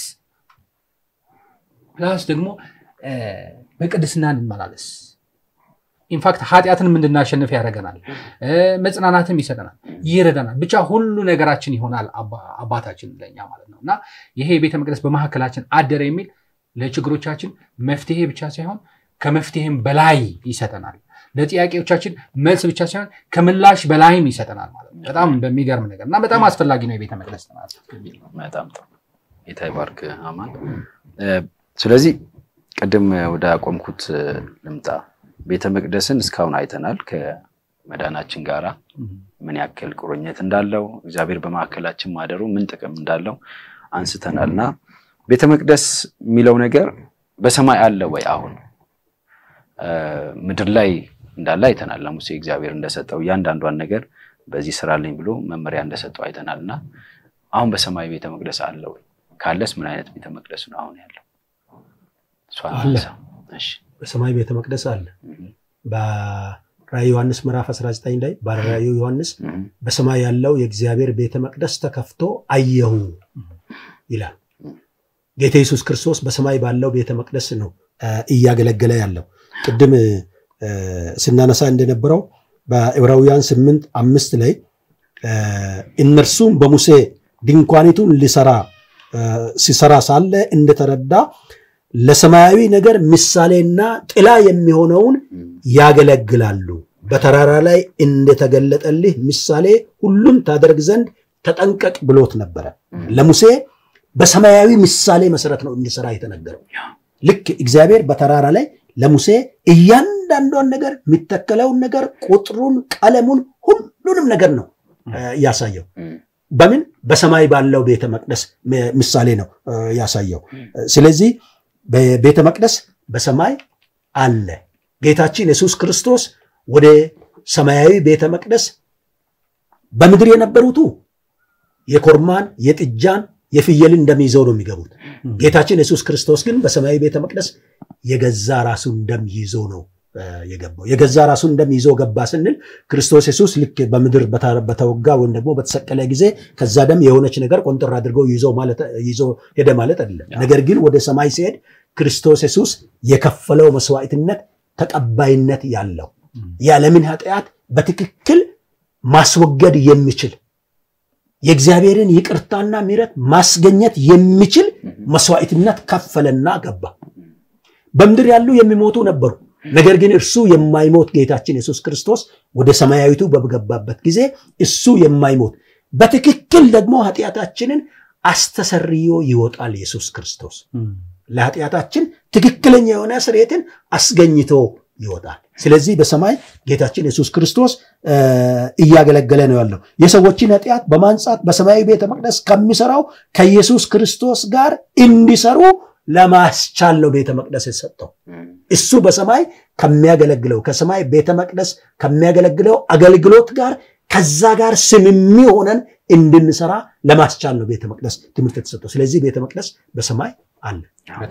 ፕላስ ደግሞ በቅድስና እንመላለስ ኢንፋክት ኃጢያትን እንድናሸንፍ ያደርገናል መጽናናትም ይሰጠናል ይረዳናል ብቻ ሁሉ ነገራችን ይሆናል አባታችን ለኛ ማለት ነውና ይሄ ቤተ መቅደስ በመሐከላችን አደረ የሚል ለችግሮቻችን መፍትሄ ብቻ ሳይሆን ከመፍትሄም በላይ ይሰጠናል ለጥያቄዎቻችን መልስ ብቻ ሳይሆን ከምላሽ በላይም ይሰጠናል ማለት ነው በጣም በሚገርም ነገርና በጣም አስፈላጊ ነው የቤተ መቅደስ ጥናት በጣም ጥሩ ጌታ ይባርክ አማን ስለዚህ ቀደም ወደ አቆምኩት ልምጣ ቤተ መቅደስን እስካሁን አይተናል ከመዳናችን ጋራ ምን ያክል ቁርኝት እንዳለው እግዚአብሔር በመሐከላችን ማደሩ ምን ጥቅም እንዳለው አንስተናልና ቤተ መቅደስ የሚለው ነገር በሰማይ አለ ወይ አሁን ምድር ላይ እንዳለ አይተናል ለሙሴ እግዚአብሔር እንደሰጠው ያንዳንዷን ነገር በዚህ ስራ ላይ ብሎ መመሪያ እንደሰጠው አይተናልና አሁን በሰማይ ቤተ መቅደስ አለ ወይ ካለስ ምን አይነት ቤተ መቅደስ ነው አሁን ያለው አለ እሺ በሰማይ ቤተ መቅደስ አለ በራእይ ዮሐንስ ምዕራፍ አስራ ዘጠኝ ላይ በራእይ ዮሐንስ በሰማይ ያለው የእግዚአብሔር ቤተ መቅደስ ተከፍቶ አየሁ ይላል ጌታ ኢየሱስ ክርስቶስ በሰማይ ባለው ቤተ መቅደስ ነው እያገለገለ ያለው ቅድም ስናነሳ እንደነበረው በዕብራውያን ስምንት አምስት ላይ እነርሱም በሙሴ ድንኳኒቱን ሊሰራ ሲሰራ ሳለ እንደተረዳ ለሰማያዊ ነገር ምሳሌና ጥላ የሚሆነውን ያገለግላሉ በተራራ ላይ እንደተገለጠልህ ምሳሌ ሁሉም ታደርግ ዘንድ ተጠንቀቅ ብሎት ነበር ለሙሴ በሰማያዊ ምሳሌ መሰረት ነው እንዲሰራ የተነገረው ልክ እግዚአብሔር በተራራ ላይ ለሙሴ እያንዳንዱን ነገር የሚተከለውን ነገር ቁጥሩን ቀለሙን ሁሉንም ነገር ነው ያሳየው በምን በሰማይ ባለው ቤተ መቅደስ ምሳሌ ነው ያሳየው ስለዚህ በቤተ መቅደስ በሰማይ አለ ጌታችን ኢየሱስ ክርስቶስ ወደ ሰማያዊ ቤተ መቅደስ በምድር የነበሩት የኮርማን የጥጃን የፍየልን ደም ይዘው ነው የሚገቡት ጌታችን ኢየሱስ ክርስቶስ ግን በሰማያዊ ቤተ መቅደስ የገዛ ራሱን ደም ይዞ ነው የገባው የገዛ ራሱን ደም ይዞ ገባ ስንል ክርስቶስ ኢየሱስ ልክ በምድር በተወጋ ወይም ደግሞ በተሰቀለ ጊዜ ከዛ ደም የሆነች ነገር ቆንጥራ አድርገው ይዞ ማለት ይዞ ሄደ ማለት አይደለም ነገር ግን ወደ ሰማይ ሲሄድ ክርስቶስ ኢየሱስ የከፈለው መስዋዕትነት ተቀባይነት ያለው የዓለምን ኃጢአት በትክክል ማስወገድ የሚችል የእግዚአብሔርን ይቅርታና ምሕረት ማስገኘት የሚችል መስዋዕትነት ከፈለና ገባ በምድር ያሉ የሚሞቱ ነበሩ ነገር ግን እርሱ የማይሞት ጌታችን ኢየሱስ ክርስቶስ ወደ ሰማያዊቱ በገባበት ጊዜ እሱ የማይሞት በትክክል ደግሞ ኃጢአታችንን አስተሰርዮ ይወጣል ኢየሱስ ክርስቶስ ለኃጢአታችን ትክክለኛ የሆነ ስርየትን አስገኝቶ ይወጣል ስለዚህ በሰማይ ጌታችን ኢየሱስ ክርስቶስ እያገለገለ ነው ያለው የሰዎችን ኃጢአት በማንጻት በሰማያዊ ቤተ መቅደስ ከሚሰራው ከኢየሱስ ክርስቶስ ጋር እንዲሰሩ ለማስቻል ነው ቤተ መቅደስ የተሰጠው። እሱ በሰማይ ከሚያገለግለው ከሰማይ ቤተ መቅደስ ከሚያገለግለው አገልግሎት ጋር ከዛ ጋር ስምሚ ሆነን እንድንሰራ ለማስቻል ነው ቤተ መቅደስ ትምህርት የተሰጠው። ስለዚህ ቤተ መቅደስ በሰማይ አለ።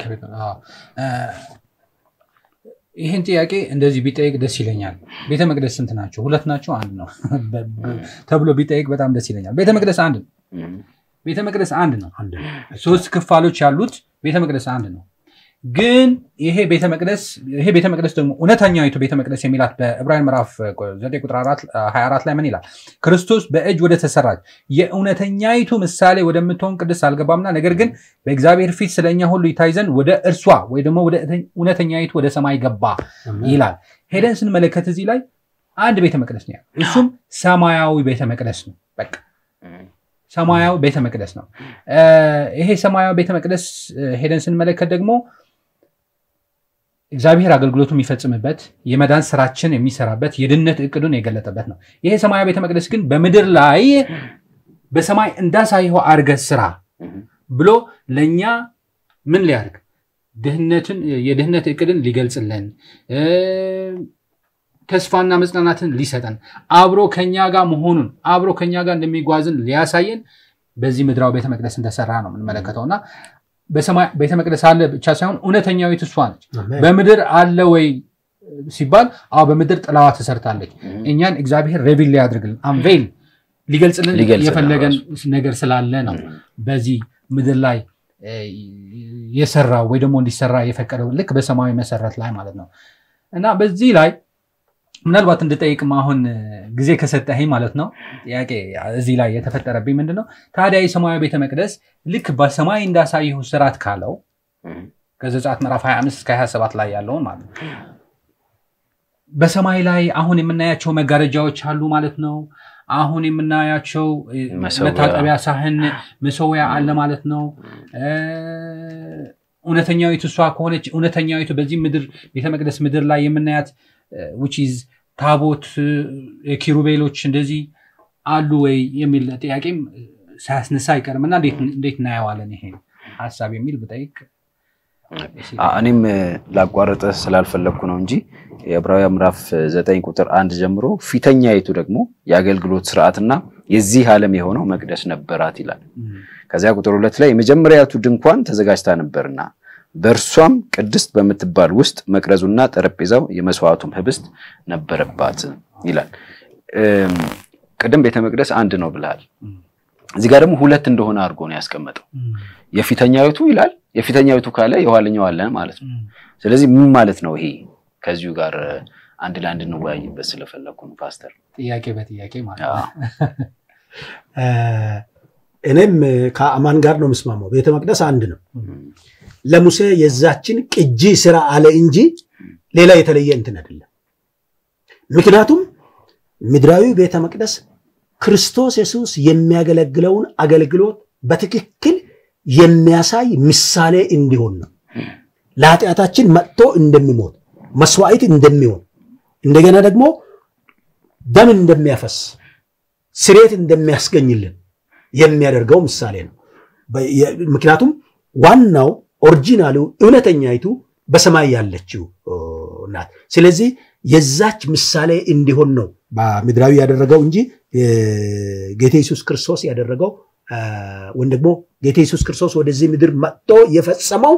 ይሄን ጥያቄ እንደዚህ ቢጠይቅ ደስ ይለኛል። ቤተ መቅደስ ስንት ናቸው? ሁለት ናቸው? አንድ ነው ተብሎ ቢጠይቅ በጣም ደስ ይለኛል። ቤተ መቅደስ አንድ ነው። ቤተ መቅደስ አንድ ነው። ሶስት ክፋሎች ያሉት ቤተ መቅደስ አንድ ነው። ግን ይሄ ቤተ መቅደስ ይሄ ቤተ መቅደስ ደግሞ እውነተኛይቱ ቤተ መቅደስ የሚላት በዕብራውያን ምዕራፍ ዘጠኝ ቁጥር ሀያ አራት ላይ ምን ይላል? ክርስቶስ በእጅ ወደ ተሰራች የእውነተኛይቱ ምሳሌ ወደምትሆን ቅድስት አልገባምና ነገር ግን በእግዚአብሔር ፊት ስለኛ ሁሉ ይታይ ዘንድ ወደ እርሷ ወይ ደግሞ ወደ እውነተኛይቱ ወደ ሰማይ ገባ ይላል። ሄደን ስንመለከት እዚህ ላይ አንድ ቤተ መቅደስ ነው። እሱም ሰማያዊ ቤተ መቅደስ ነው። በቃ ሰማያዊ ቤተ መቅደስ ነው። ይሄ ሰማያዊ ቤተ መቅደስ ሄደን ስንመለከት ደግሞ እግዚአብሔር አገልግሎቱን የሚፈጽምበት የመዳን ስራችን የሚሰራበት የድነት እቅዱን የገለጠበት ነው። ይሄ ሰማያዊ ቤተ መቅደስ ግን በምድር ላይ በሰማይ እንዳሳየው አርገ ስራ ብሎ ለኛ ምን ሊያርግ ድህነትን የድህነት እቅድን ሊገልጽልን ተስፋና መጽናናትን ሊሰጠን አብሮ ከኛ ጋር መሆኑን አብሮ ከኛ ጋር እንደሚጓዝን ሊያሳየን በዚህ ምድራዊ ቤተ መቅደስ እንደሰራ ነው የምንመለከተውና በሰማይ ቤተ መቅደስ አለ ብቻ ሳይሆን እውነተኛው እሷ ነች። በምድር አለ ወይ ሲባል አዎ በምድር ጥላዋ ተሰርታለች። እኛን እግዚአብሔር ሪቪል ሊያድርግልን አንቬል ሊገልጽልን የፈለገን ነገር ስላለ ነው በዚህ ምድር ላይ የሰራው ወይ ደግሞ እንዲሰራ የፈቀደው ልክ በሰማያዊ መሰረት ላይ ማለት ነው። እና በዚህ ላይ ምናልባት እንድጠይቅም አሁን ጊዜ ከሰጠኸኝ ማለት ነው ጥያቄ እዚህ ላይ የተፈጠረብኝ ምንድነው ታዲያ የሰማያዊ ቤተ መቅደስ ልክ በሰማይ እንዳሳየው ስራት ካለው ከዘጸአት ምዕራፍ ሃያ አምስት እስከ ሃያ ሰባት ላይ ያለውን ማለት ነው በሰማይ ላይ አሁን የምናያቸው መጋረጃዎች አሉ ማለት ነው። አሁን የምናያቸው መታጠቢያ ሳህን መሰዊያ አለ ማለት ነው። እውነተኛዊቱ እሷ ከሆነች እውነተኛዊቱ በዚህ ምድር ቤተ መቅደስ ምድር ላይ የምናያት which is ታቦት የኪሩቤሎች እንደዚህ አሉ ወይ የሚል ጥያቄም ሳያስነሳ አይቀርምና እንዴት እንዴት እናያዋለን ይሄ ሐሳብ የሚል ብጠይቅ እኔም ላቋረጠ ስላልፈለኩ ነው እንጂ የዕብራውያን ምዕራፍ ዘጠኝ ቁጥር አንድ ጀምሮ ፊተኛይቱ ደግሞ የአገልግሎት ስርዓትና የዚህ ዓለም የሆነው መቅደስ ነበራት ይላል። ከዚያ ቁጥር ሁለት ላይ የመጀመሪያቱ ድንኳን ተዘጋጅታ ነበርና በርሷም ቅድስት በመትባል ውስጥ መቅረዙና ጠረጴዛው የመስዋዕቱም ህብስት ነበረባት ይላል። ቀደም ቤተ መቅደስ አንድ ነው ብለሃል። እዚህ ጋር ደግሞ ሁለት እንደሆነ አድርጎ ነው ያስቀመጠው። የፊተኛይቱ ይላል የፊተኛይቱ ካለ የኋለኛው አለ ማለት ነው። ስለዚህ ምን ማለት ነው ይሄ? ከዚሁ ጋር አንድ ለአንድ እንወያይበት ስለፈለኩ ነው ፓስተር። ጥያቄ በጥያቄ ማለት ነው። እኔም ከአማን ጋር ነው መስማማው። ቤተ መቅደስ አንድ ነው። ለሙሴ የዛችን ቅጂ ስራ አለ እንጂ ሌላ የተለየ እንትን አይደለም። ምክንያቱም ምድራዊ ቤተ መቅደስ ክርስቶስ ኢየሱስ የሚያገለግለውን አገልግሎት በትክክል የሚያሳይ ምሳሌ እንዲሆን ነው። ለኃጢአታችን መጥቶ እንደሚሞት መስዋዕት እንደሚሆን እንደገና ደግሞ ደም እንደሚያፈስ ስርየት እንደሚያስገኝልን የሚያደርገው ምሳሌ ነው። ምክንያቱም ዋናው ኦሪጂናሉ እውነተኛይቱ በሰማይ ያለችው ናት። ስለዚህ የዛች ምሳሌ እንዲሆን ነው በምድራዊ ያደረገው እንጂ ጌታ ኢየሱስ ክርስቶስ ያደረገው ወን ደግሞ ጌታ ኢየሱስ ክርስቶስ ወደዚህ ምድር መጥቶ የፈጸመው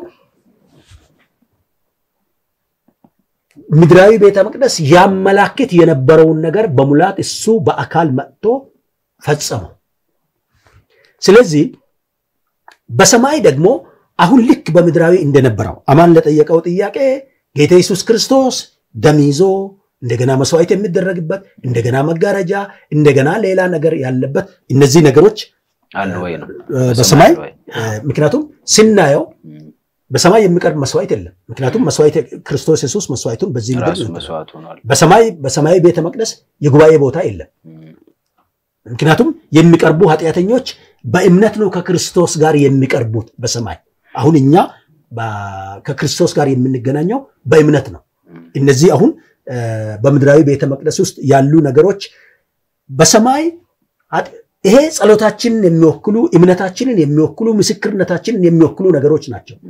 ምድራዊ ቤተ መቅደስ ያመላክት የነበረውን ነገር በሙላት እሱ በአካል መጥቶ ፈጸመው። ስለዚህ በሰማይ ደግሞ አሁን ልክ በምድራዊ እንደነበረው አማን ለጠየቀው ጥያቄ ጌታ ኢየሱስ ክርስቶስ ደም ይዞ እንደገና መስዋዕት የሚደረግበት እንደገና መጋረጃ እንደገና ሌላ ነገር ያለበት እነዚህ ነገሮች አሉ ወይ ነው በሰማይ። ምክንያቱም ስናየው በሰማይ የሚቀርብ መስዋዕት የለም። ምክንያቱም መስዋዕት ክርስቶስ ኢየሱስ መስዋዕቱን በዚህ ምድር መስዋዕት ሆኗል። በሰማይ በሰማይ ቤተ መቅደስ የጉባኤ ቦታ የለም። ምክንያቱም የሚቀርቡ ኃጢአተኞች በእምነት ነው ከክርስቶስ ጋር የሚቀርቡት በሰማይ። አሁን እኛ ከክርስቶስ ጋር የምንገናኘው በእምነት ነው። እነዚህ አሁን በምድራዊ ቤተ መቅደስ ውስጥ ያሉ ነገሮች በሰማይ ይሄ ጸሎታችንን የሚወክሉ እምነታችንን የሚወክሉ ምስክርነታችንን የሚወክሉ ነገሮች ናቸው።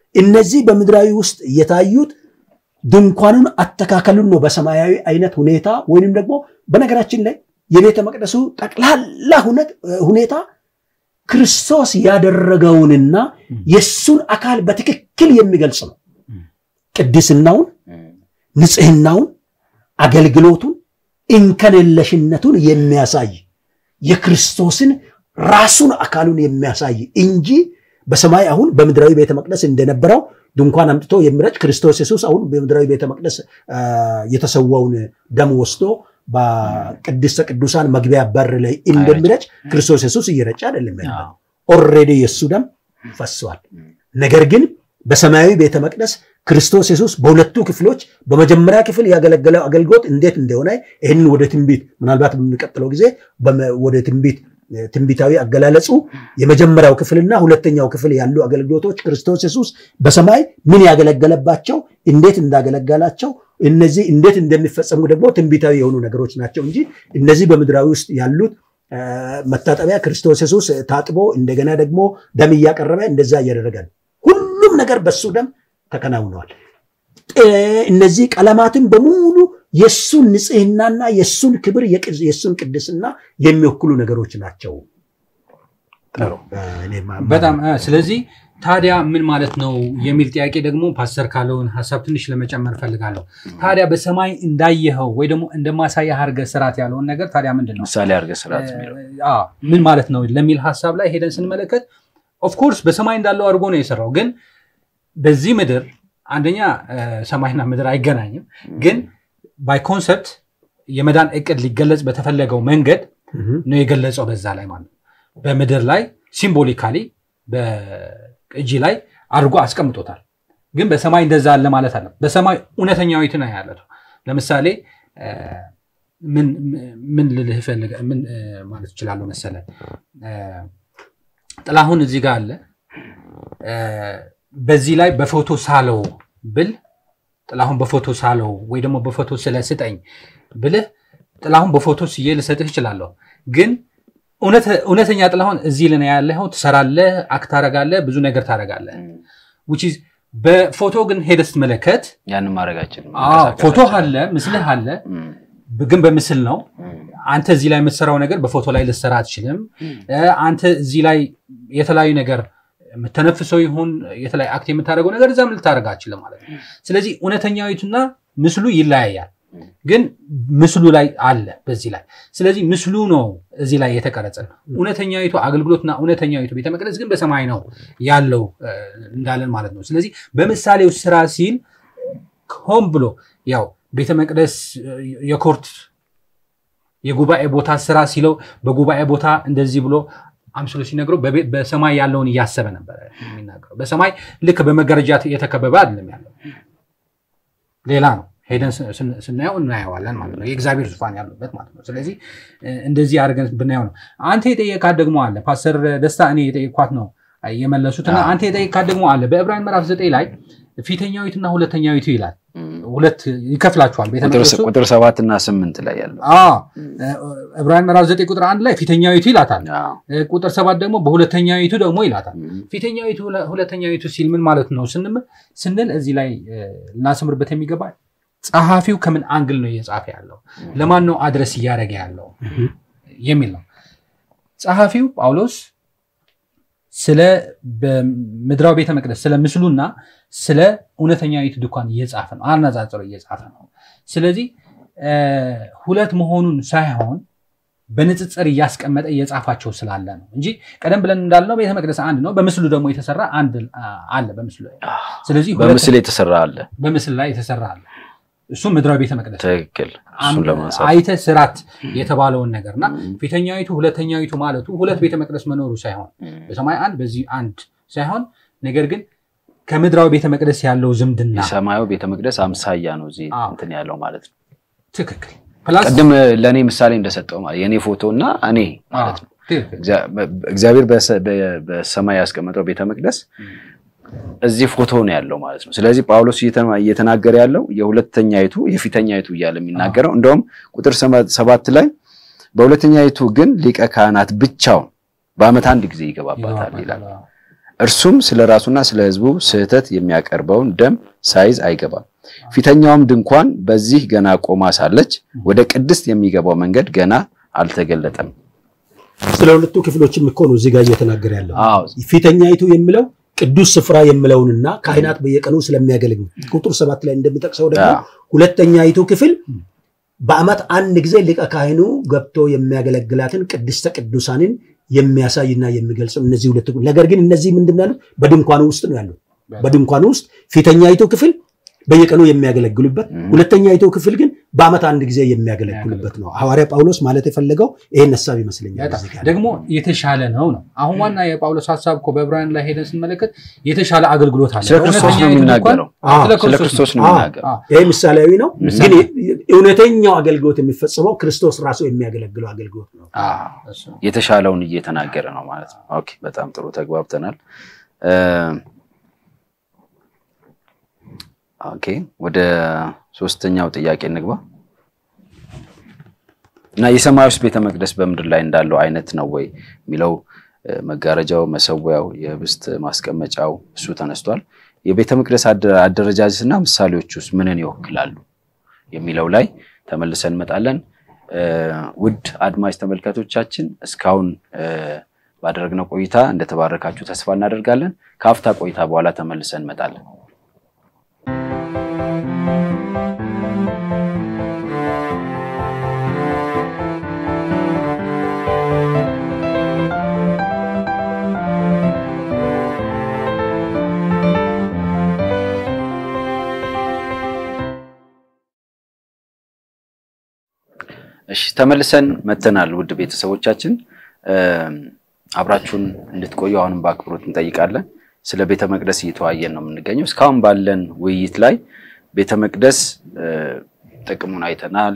እነዚህ በምድራዊ ውስጥ የታዩት ድንኳኑን አተካከሉን ነው በሰማያዊ አይነት ሁኔታ ወይንም ደግሞ በነገራችን ላይ የቤተ መቅደሱ ጠቅላላ ሁኔታ ክርስቶስ ያደረገውንና የሱን አካል በትክክል የሚገልጽ ነው። ቅድስናውን፣ ንጽህናውን፣ አገልግሎቱን፣ እንከነለሽነቱን የሚያሳይ የክርስቶስን ራሱን አካሉን የሚያሳይ እንጂ በሰማይ አሁን በምድራዊ ቤተ መቅደስ እንደነበረው ድንኳን አምጥቶ የሚረጭ ክርስቶስ ኢየሱስ አሁን በምድራዊ ቤተ መቅደስ የተሰዋውን ደም ወስዶ በቅድስተ ቅዱሳን መግቢያ በር ላይ እንደሚረጭ ክርስቶስ ኢየሱስ እየረጨ አይደለም ያለው። ኦሬዲ የሱ ደም ፈሷል። ነገር ግን በሰማያዊ ቤተ መቅደስ ክርስቶስ ኢየሱስ በሁለቱ ክፍሎች በመጀመሪያ ክፍል ያገለገለው አገልግሎት እንዴት እንደሆነ ይሄን ወደ ትንቢት ምናልባት በሚቀጥለው ጊዜ ወደ ትንቢት ትንቢታዊ አገላለጹ የመጀመሪያው ክፍልና ሁለተኛው ክፍል ያሉ አገልግሎቶች ክርስቶስ ኢየሱስ በሰማይ ምን ያገለገለባቸው እንዴት እንዳገለገላቸው እነዚህ እንዴት እንደሚፈጸሙ ደግሞ ትንቢታዊ የሆኑ ነገሮች ናቸው እንጂ እነዚህ በምድራዊ ውስጥ ያሉት መታጠቢያ ክርስቶስ ኢየሱስ ታጥቦ እንደገና ደግሞ ደም ያቀረበ እንደዛ ያደረገ ሁሉም ነገር በሱ ደም ተከናውኗል። እነዚህ ቀለማትን በሙሉ የሱን ንጽህናና የሱን ክብር የሱን ቅድስና የሚወክሉ ነገሮች ናቸው። በጣም ስለዚህ ታዲያ ምን ማለት ነው የሚል ጥያቄ ደግሞ ፓስተር ካለውን ሐሳብ ትንሽ ለመጨመር ፈልጋለሁ። ታዲያ በሰማይ እንዳየኸው ወይ ደግሞ እንደማሳያ አርገ ስራት ያለውን ነገር ታዲያ ምንድነው ምሳሌ አርገ ስራት የሚለው አዎ ምን ማለት ነው ለሚል ሐሳብ ላይ ሄደን ስንመለከት ኦፍ ኮርስ በሰማይ እንዳለው አርጎ ነው የሰራው። ግን በዚህ ምድር አንደኛ ሰማይና ምድር አይገናኝም። ግን ባይ ኮንሰፕት የመዳን እቅድ ሊገለጽ በተፈለገው መንገድ ነው የገለጸው በዛ ላይ ማለት ነው። በምድር ላይ ሲምቦሊካሊ በእጅ ላይ አርጎ አስቀምጦታል። ግን በሰማይ እንደዛ አለ ማለት አለ። በሰማይ እውነተኛዊት ነው ያለው። ለምሳሌ ምን ምን ልልህ ፈልገ ምን ማለት ይችላል መሰለ ጥላሁን እዚህ ጋር አለ በዚህ ላይ በፎቶ ሳለው ብል ጥላሁን በፎቶ ሳለው ወይ ደግሞ በፎቶ ስለስጠኝ ብልህ ጥላሁን በፎቶ ሲየ ልሰጥህ ይችላል። ግን እውነት እውነተኛ ጥላሁን እዚህ ለና ያለው ትሰራለህ፣ አክት ታረጋለህ፣ ብዙ ነገር ታረጋለህ which is በፎቶ ግን ሄደስ መለከት ያን ማረጋችን አዎ ፎቶ አለ ምስልህ አለ ግን በምስል ነው። አንተ እዚህ ላይ የምትሰራው ነገር በፎቶ ላይ ልትሰራ አትችልም። አንተ እዚህ ላይ የተለያዩ ነገር መተነፍሰው ይሁን የተለያየ አክት የምታደርገው ነገር እዛም ልታረጋችለ ማለት ነው። ስለዚህ እውነተኛዊቱና ምስሉ ይለያያል። ግን ምስሉ ላይ አለ በዚህ ላይ ስለዚህ ምስሉ ነው እዚህ ላይ የተቀረጸው። እውነተኛዊቱ አገልግሎትና እውነተኛዊቱ ቤተ መቅደስ ግን በሰማይ ነው ያለው እንዳለን ማለት ነው። ስለዚህ በምሳሌው ስራ ሲል ሆም ብሎ ያው ቤተ መቅደስ የኮርት የጉባኤ ቦታ ስራ ሲለው በጉባኤ ቦታ እንደዚህ ብሎ አምስሎ ሲነግረው በሰማይ ያለውን ያሰበ ነበር የሚናገረው። በሰማይ ልክ በመገረጃ የተከበበ አይደለም ያለው ሌላ ነው። ሄደን ስናየው እናየዋለን ማለት ነው። የእግዚአብሔር ዙፋን ያለበት ማለት ነው። ስለዚህ እንደዚህ አድርገን ብናየው ነው። አንተ የጠየቃት ደግሞ አለ ፓስተር ደስታ እኔ የጠየቅኳት ነው የመለሱትና አንተ የጠየቃት ደግሞ አለ በዕብራውያን ምዕራፍ ዘጠኝ ላይ ፊተኛዊቱና ሁለተኛዊቱ ይላል። ሁለት ይከፍላቸዋል ቤተ መቅደሱ ቁጥር ሰባት እና ስምንት ላይ ያለው አዎ ዕብራውያን ምዕራፍ ዘጠኝ ቁጥር አንድ ላይ ፊተኛዊቱ ይላታል። ቁጥር ሰባት ደግሞ በሁለተኛዊቱ ደግሞ ይላታል። ፊተኛዊቱ ሁለተኛዊቱ ሲል ምን ማለት ነው ስንል እዚህ ላይ እናስምርበት የሚገባ ጸሐፊው ከምን አንግል ነው እየጻፈ ያለው ለማን ነው አድረስ እያደረገ ያለው የሚል ነው። ጸሐፊው ጳውሎስ ስለ በምድራው ቤተ መቅደስ ስለ ምስሉና ስለ እውነተኛዊቱ ድኳን እየጻፈ ነው አናዛጽሮ እየጻፈ ነው። ስለዚህ ሁለት መሆኑን ሳይሆን በንጽጽር ያስቀመጠ እየጻፋቸው ስላለ ነው እንጂ ቀደም ብለን እንዳልነው ቤተ መቅደስ አንድ ነው በምስሉ ደግሞ የተሰራ አንድ አለ በምስሉ ላይ። ስለዚህ በምስል የተሰራ አለ በምስል ላይ የተሰራ አለ እሱ ምድራዊ ቤተ መቅደስ ትክክል እሱን ለማንሳት አይተ ስራት የተባለውን ነገርና ፊተኛዊቱ ሁለተኛዊቱ ማለቱ ሁለት ቤተ መቅደስ መኖሩ ሳይሆን በሰማይ አንድ በዚህ አንድ ሳይሆን ነገር ግን ከምድራዊ ቤተ መቅደስ ያለው ዝምድና የሰማዩ ቤተ መቅደስ አምሳያ ነው እዚህ እንትን ያለው ማለት ነው። ትክክል ፕላስ ቀደም ለኔ ምሳሌ እንደሰጠው ማለት የኔ ፎቶና እኔ ማለት ነው። እግዚአብሔር በሰማይ ያስቀመጠው ቤተ መቅደስ እዚህ ፎቶ ነው ያለው ማለት ነው። ስለዚህ ጳውሎስ እየተናገረ ያለው የሁለተኛይቱ የፊተኛይቱ እያለ የሚናገረው እንደውም ቁጥር ሰባት ላይ በሁለተኛይቱ ግን ሊቀ ካህናት ብቻውን በአመት አንድ ጊዜ ይገባባታል ይላል። እርሱም ስለራሱና ስለ ሕዝቡ ስህተት የሚያቀርበውን ደም ሳይዝ አይገባም። ፊተኛውም ድንኳን በዚህ ገና ቆማ ሳለች ወደ ቅድስት የሚገባው መንገድ ገና አልተገለጠም። ስለ ሁለቱ ክፍሎችም እኮ ነው እዚህ ጋር እየተናገረ ያለው። አዎ ፊተኛይቱ የሚለው ቅዱስ ስፍራ የሚለውንና ካህናት በየቀኑ ስለሚያገለግሉ ቁጥር ሰባት ላይ እንደሚጠቅሰው ደግሞ ሁለተኛይቱ ክፍል በአመት አንድ ጊዜ ሊቀ ካህኑ ገብቶ የሚያገለግላትን ቅድስተ ቅዱሳንን የሚያሳይና የሚገልጽ እነዚህ ሁለቱ። ነገር ግን እነዚህ ምንድነው በድንኳኑ ውስጥ ነው ያለው። በድንኳኑ ውስጥ ፊተኛይቱ ክፍል በየቀኑ የሚያገለግሉበት፣ ሁለተኛይቱ ክፍል ግን በአመት አንድ ጊዜ የሚያገለግሉበት ነው። ሐዋርያ ጳውሎስ ማለት የፈለገው ይሄን ሐሳብ ይመስለኛል። ደግሞ የተሻለ ነው ነው አሁን ዋና የጳውሎስ ሐሳብ እኮ በዕብራውያን ላይ ሄደን ስንመለከት የተሻለ አገልግሎት አለ። ስለ ክርስቶስ ነው የሚናገረው። ስለ ክርስቶስ ነው የሚናገረው። ይሄ ምሳሌያዊ ነው፣ ግን እውነተኛው አገልግሎት የሚፈጸመው ክርስቶስ ራሱ የሚያገለግለው አገልግሎት ነው። የተሻለውን እየተናገረ ነው ማለት ነው። ኦኬ በጣም ጥሩ ተግባብተናል። ኦኬ ወደ ሶስተኛው ጥያቄ እንግባ እና የሰማያዊስ ቤተ መቅደስ በምድር ላይ እንዳለው አይነት ነው ወይ የሚለው መጋረጃው፣ መሰዊያው፣ የህብስት ማስቀመጫው እሱ ተነስቷል። የቤተ መቅደስ አደረጃጀትና ምሳሌዎቹስ ምንን ይወክላሉ የሚለው ላይ ተመልሰን እንመጣለን። ውድ አድማጭ ተመልካቾቻችን እስካሁን ባደረግነው ቆይታ እንደተባረካችሁ ተስፋ እናደርጋለን። ከአፍታ ቆይታ በኋላ ተመልሰን እንመጣለን። እሺ ተመልሰን መተናል። ውድ ቤተሰቦቻችን አብራችሁን እንድትቆዩ አሁንም በአክብሮት እንጠይቃለን። ስለ ቤተ መቅደስ እየተዋየን ነው የምንገኘው። እስካሁን ባለን ውይይት ላይ ቤተ መቅደስ ጥቅሙን አይተናል፣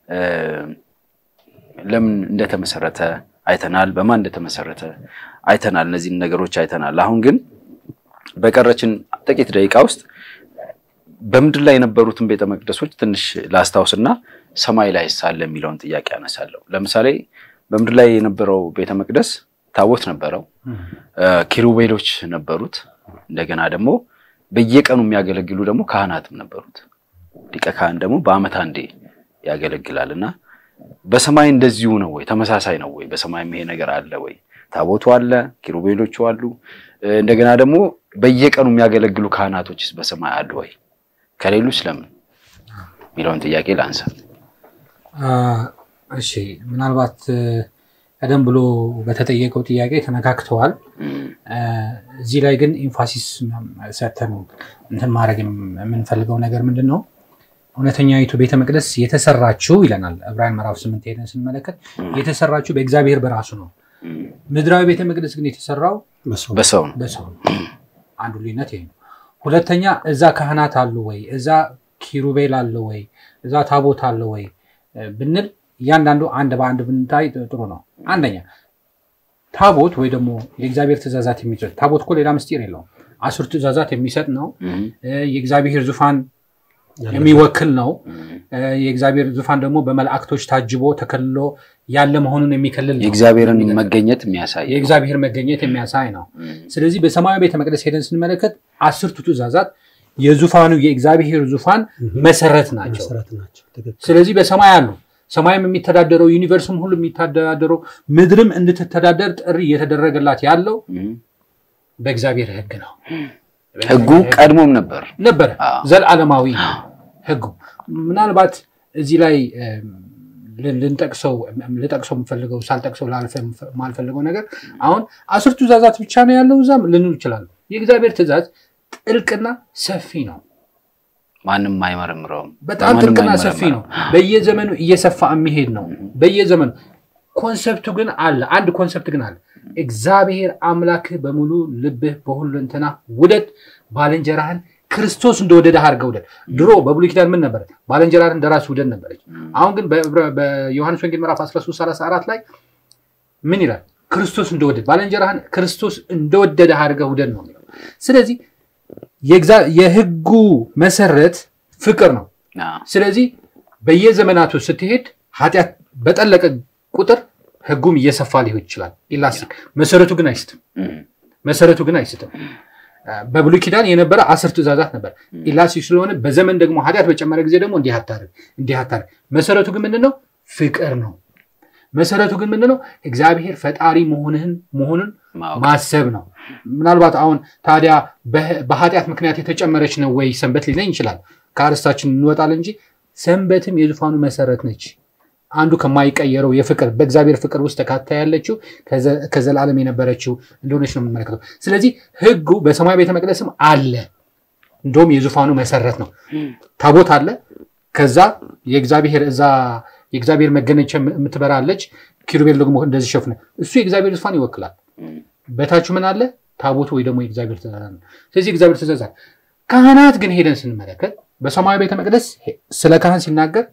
ለምን እንደተመሰረተ አይተናል፣ በማን እንደተመሰረተ አይተናል። እነዚህ ነገሮች አይተናል። አሁን ግን በቀረችን ጥቂት ደቂቃ ውስጥ በምድር ላይ የነበሩትን ቤተ መቅደሶች ትንሽ ላስታውስና ሰማይ ላይ ሳለ የሚለውን ጥያቄ አነሳለሁ። ለምሳሌ በምድር ላይ የነበረው ቤተ መቅደስ ታቦት ነበረው፣ ኪሩቤሎች ነበሩት፣ እንደገና ደግሞ በየቀኑ የሚያገለግሉ ደግሞ ካህናትም ነበሩት። ሊቀ ካህን ደግሞ በአመት አንዴ ያገለግላልና በሰማይ እንደዚሁ ነው ወይ? ተመሳሳይ ነው ወይ? በሰማይ ይሄ ነገር አለ ወይ? ታቦቱ አለ፣ ኪሩቤሎቹ አሉ፣ እንደገና ደግሞ በየቀኑ የሚያገለግሉ ካህናቶችስ በሰማይ አሉ ወይ? ከሌሉስ ለምን የሚለውን ጥያቄ ላንሳ። እሺ ምናልባት ቀደም ብሎ በተጠየቀው ጥያቄ ተነካክተዋል። እዚህ ላይ ግን ኢንፋሲስ ሰተን እንትን ማድረግ የምንፈልገው ነገር ምንድነው? እውነተኛይቱ ቤተ መቅደስ የተሰራችው ይለናል ዕብራውያን ምዕራፍ ስምንት ሄደን ስንመለከት የተሰራችው በእግዚአብሔር በራሱ ነው። ምድራዊ ቤተ መቅደስ ግን የተሰራው በሰው ነው። በሰው አንዱ ልዩነት ይሄ ነው። ሁለተኛ እዛ ካህናት አሉ ወይ? እዛ ኪሩቤል አለ ወይ? እዛ ታቦት አለ ወይ ብንል ያንዳንዱ አንድ በአንድ ብንታይ ጥሩ ነው። አንደኛ ታቦት ወይ ደግሞ የእግዚአብሔር ትእዛዛት የሚሰጥ ታቦት እኮ ሌላ ምስጢር የለውም። አስር ትእዛዛት የሚሰጥ ነው። የእግዚአብሔር ዙፋን የሚወክል ነው። የእግዚአብሔር ዙፋን ደግሞ በመላእክቶች ታጅቦ ተከልሎ ያለ መሆኑን የሚከልል ነው። የእግዚአብሔርን መገኘት የሚያሳይ የእግዚአብሔር መገኘት የሚያሳይ ነው። ስለዚህ በሰማያዊ ቤተ መቅደስ ሄደን ስንመለከት አስርቱ ትእዛዛት የዙፋኑ የእግዚአብሔር ዙፋን መሰረት ናቸው። ስለዚህ በሰማይ አሉ። ሰማይም የሚተዳደረው ዩኒቨርስም ሁሉ የሚተዳደረው ምድርም እንድትተዳደር ጥሪ እየተደረገላት ያለው በእግዚአብሔር ሕግ ነው። ሕጉ ቀድሞም ነበር ነበር ዘላለማዊ ሕጉ። ምናልባት እዚህ ላይ ልንጠቅሰው ልጠቅሰው የምፈልገው ሳልጠቅሰው ላልፈም ማልፈልገው ነገር አሁን አስርቱ ትእዛዛት ብቻ ነው ያለው እዛም ልንል ይችላል። የእግዚአብሔር ትእዛዝ ጥልቅና ሰፊ ነው። ማንም አይመረምረውም። በጣም ጥልቅና ሰፊ ነው። በየዘመኑ እየሰፋ የሚሄድ ነው። በየዘመኑ ኮንሰፕቱ ግን አለ። አንድ ኮንሰፕት ግን አለ። እግዚአብሔር አምላክ በሙሉ ልብህ በሁሉ እንተና ውደድ፣ ባልንጀራህን ክርስቶስ እንደወደደ አድርገህ ውደድ። ድሮ በብሉይ ኪዳን ምን ነበር? ባልንጀራህን እንደራስህ ውደድ ነበረች። አሁን ግን በዮሐንስ ወንጌል ምዕራፍ አስራ ሶስት ሰላሳ አራት ላይ ምን ይላል? ክርስቶስ እንደወደደ ባልንጀራህን ክርስቶስ እንደወደደ አድርገህ ውደድ ነው የሚለው። ስለዚህ የሕጉ መሰረት ፍቅር ነው። ስለዚህ በየዘመናቱ ስትሄድ ኃጢአት በጠለቀ ቁጥር ሕጉም እየሰፋ ሊሆን ይችላል። ኢላስቲክ መሰረቱ ግን አይስትም። መሰረቱ ግን አይስተም በብሉይ ኪዳን የነበረ አስር ትእዛዛት ነበር ኢላሲ ስለሆነ በዘመን ደግሞ ኃጢአት በጨመረ ጊዜ ደግሞ እንዲህ አታርግ እንዲህ አታርግ መሰረቱ ግን ምንድነው ፍቅር ነው መሰረቱ ግን ምንድነው እግዚአብሔር ፈጣሪ መሆንህን መሆኑን ማሰብ ነው ምናልባት አሁን ታዲያ በኃጢአት ምክንያት የተጨመረች ነው ወይ ሰንበት ሊለኝ ይችላል ካርስታችን እንወጣለን እንጂ ሰንበትም የዙፋኑ መሰረት ነች አንዱ ከማይቀየረው የፍቅር በእግዚአብሔር ፍቅር ውስጥ ተካታ ያለችው ከዘላለም የነበረችው እንደሆነች ነው የምንመለከተው ስለዚህ ህጉ በሰማይ ቤተ መቅደስም አለ እንደውም የዙፋኑ መሰረት ነው ታቦት አለ ከዛ የእግዚአብሔር እዛ የእግዚአብሔር መገነቻ የምትበራለች ኪሩቤል ደግሞ እንደዚህ ሸፍነ እሱ የእግዚአብሔር ዙፋን ይወክላል በታቹ ምን አለ ታቦቱ ወይ ደግሞ የእግዚአብሔር ትእዛዝ ነው ስለዚህ የእግዚአብሔር ትእዛዝ ካህናት ግን ሄደን ስንመለከት በሰማይ ቤተ መቅደስ ስለ ካህን ሲናገር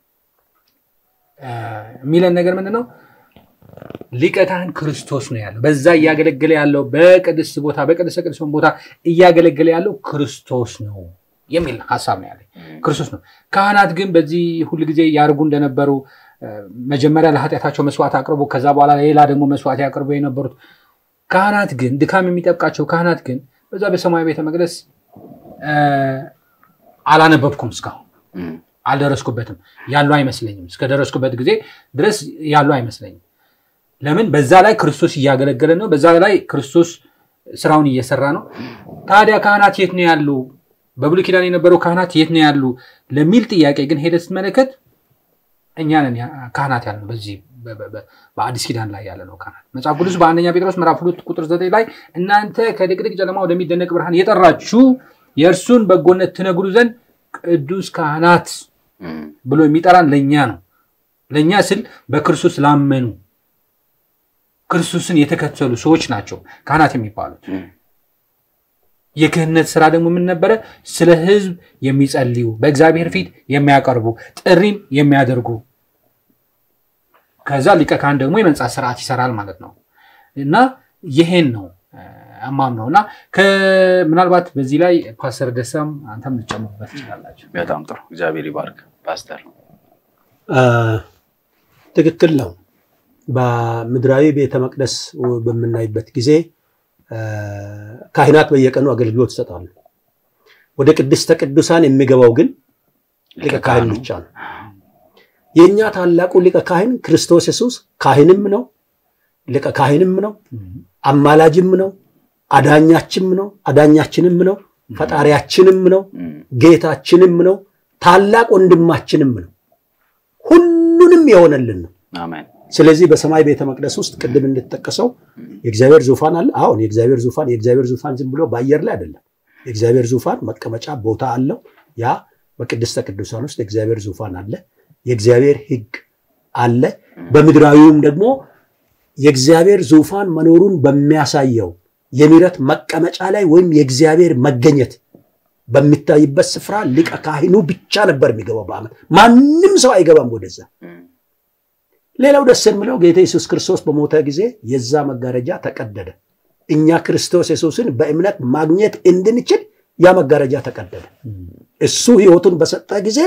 ሚለን ነገር ምንድነው ሊቀ ካህን ክርስቶስ ነው ያለው በዛ ያገለገለ ያለው በቅድስት ቦታ በቅድስት ቅዱሳን ቦታ ያገለገለ ያለው ክርስቶስ ነው የሚል ሐሳብ ነው ያለው ክርስቶስ ነው ካህናት ግን በዚህ ሁሉ ጊዜ ያርጉ እንደነበሩ መጀመሪያ ለኃጢአታቸው መስዋዕት አቅርቦ ከዛ በኋላ ሌላ ደግሞ መስዋዕት ያቀርቡ የነበሩት ካህናት ግን ድካም የሚጠብቃቸው ካህናት ግን በዛ በሰማይ ቤተ መቅደስ አላነበብኩም እስካሁን አልደረስኩበትም ያለው አይመስለኝም እስከ ደረስኩበት ጊዜ ድረስ ያለው አይመስለኝም ለምን በዛ ላይ ክርስቶስ ያገለገለ ነው በዛ ላይ ክርስቶስ ስራውን እየሰራ ነው ታዲያ ካህናት የት ነው ያሉ በብሉይ ኪዳን የነበረው ካህናት የት ነው ያሉ ለሚል ጥያቄ ግን ሄደህ ስትመለከት እኛ ነን ካህናት ያለው በዚህ በአዲስ ኪዳን ላይ ያለ ነው ካህናት መጽሐፍ ቅዱስ በአንደኛ ጴጥሮስ ምዕራፍ ሁለት ቁጥር ዘጠኝ ላይ እናንተ ከድቅድቅ ጨለማ ወደሚደነቅ ብርሃን የጠራችሁ የእርሱን በጎነት ትነግሩ ዘንድ ቅዱስ ካህናት ብሎ የሚጠራን ለኛ ነው ለኛ ስል በክርስቶስ ላመኑ ክርስቶስን የተከተሉ ሰዎች ናቸው ካህናት የሚባሉት የክህነት ስራ ደግሞ ምን ነበረ ስለ ህዝብ የሚጸልዩ በእግዚአብሔር ፊት የሚያቀርቡ ጥሪም የሚያደርጉ ከዛ ሊቀ ካህን ደግሞ የመንጻት ስርዓት ይሰራል ማለት ነው እና ይሄን ነው አማም ነውና ከምናልባት በዚህ ላይ ፓስተር ደሳም አንተም ልጨምርበት ይችላልላችሁ በጣም ጥሩ እግዚአብሔር ይባርክ ፓስተር ትክክል ነው በምድራዊ ቤተ መቅደስ በመናይበት ጊዜ ካህናት በየቀኑ አገልግሎት ይሰጣሉ ወደ ቅድስተ ቅዱሳን የሚገባው ግን ሊቀ ካህን ብቻ ነው የኛ ታላቁ ሊቀ ካህን ክርስቶስ ኢየሱስ ካህንም ነው ሊቀ ካህንም ነው አማላጅም ነው አዳኛችንም ነው አዳኛችንም ነው ፈጣሪያችንም ነው ጌታችንም ነው ታላቅ ወንድማችንም ነው ሁሉንም የሆነልን ነው አሜን ስለዚህ በሰማይ ቤተ መቅደስ ውስጥ ቅድም እንደተጠቀሰው የእግዚአብሔር ዙፋን አለ አሁን የእግዚአብሔር ዙፋን የእግዚአብሔር ዙፋን ዝም ብሎ ባየር ላይ አይደለም የእግዚአብሔር ዙፋን መቀመጫ ቦታ አለው ያ በቅድስተ ቅዱሳን ውስጥ የእግዚአብሔር ዙፋን አለ የእግዚአብሔር ሕግ አለ በምድራዊውም ደግሞ የእግዚአብሔር ዙፋን መኖሩን በሚያሳየው የምሕረት መቀመጫ ላይ ወይም የእግዚአብሔር መገኘት በሚታይበት ስፍራ ሊቀ ካህኑ ብቻ ነበር የሚገባው በአመት ማንንም ሰው አይገባም ወደዛ ሌላው ደስ የሚለው ጌታ ኢየሱስ ክርስቶስ በሞተ ጊዜ የዛ መጋረጃ ተቀደደ እኛ ክርስቶስ ኢየሱስን በእምነት ማግኘት እንድንችል ያ መጋረጃ ተቀደደ እሱ ሕይወቱን በሰጠ ጊዜ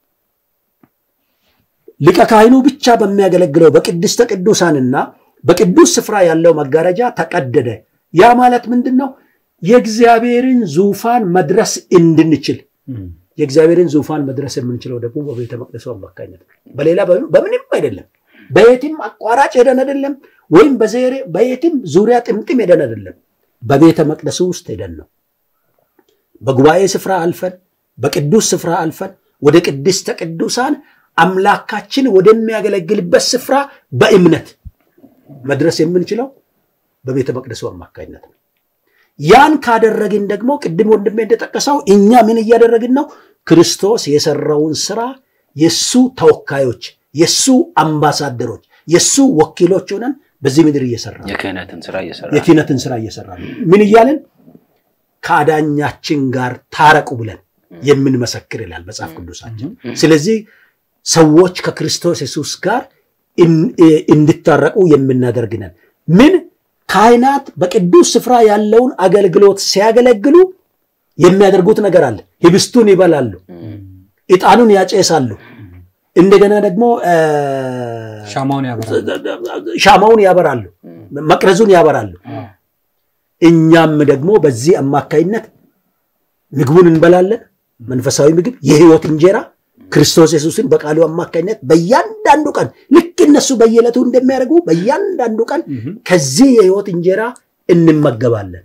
ሊቀ ካህኑ ብቻ በሚያገለግለው በቅድስተ ቅዱሳንና በቅዱስ ስፍራ ያለው መጋረጃ ተቀደደ ያ ማለት ምንድነው የእግዚአብሔርን ዙፋን መድረስ እንድንችል የእግዚአብሔርን ዙፋን መድረስ የምንችለው ደግሞ በቤተ መቅደሱ አማካኝነት በሌላ በምንም አይደለም በየትም አቋራጭ ሄደን አይደለም ወይም በዘሬ በየትም ዙሪያ ጥምጥም ሄደን አይደለም በቤተ መቅደሱ ውስጥ ሄደን ነው በጉባኤ ስፍራ አልፈን በቅዱስ ስፍራ አልፈን ወደ ቅድስተ ቅዱሳን አምላካችን ወደሚያገለግልበት ስፍራ በእምነት መድረስ የምንችለው በቤተ መቅደሱ አማካኝነት ነው ያን ካደረግን ደግሞ ቅድም ወንድሜ እንደተጠቀሰው እኛ ምን እያደረግን ነው ክርስቶስ የሰራውን ስራ የሱ ተወካዮች የሱ አምባሳደሮች የሱ ወኪሎች ሆነን በዚህ ምድር እየሰራን የክህነትን ስራ እየሰራን የክህነትን ስራ እየሰራን ምን ይያለን ከአዳኛችን ጋር ታረቁ ብለን የምንመሰክር ይላል መጽሐፍ ቅዱሳችን ስለዚህ ሰዎች ከክርስቶስ ኢየሱስ ጋር እንድታረቁ የምናደርግነን ምን ካህናት በቅዱስ ስፍራ ያለውን አገልግሎት ሲያገለግሉ የሚያደርጉት ነገር አለ ህብስቱን ይበላሉ ዕጣኑን ያጨሳሉ እንደገና ደግሞ ሻማውን ያበራሉ ሻማውን ያበራሉ መቅረዙን ያበራሉ እኛም ደግሞ በዚህ አማካይነት ምግቡን እንበላለን መንፈሳዊ ምግብ የህይወት እንጀራ ክርስቶስ ኢየሱስን በቃሉ አማካይነት በእያንዳንዱ ቀን ልክ እነሱ በየዕለቱ እንደሚያደርጉ በእያንዳንዱ ቀን ከዚህ የህይወት እንጀራ እንመገባለን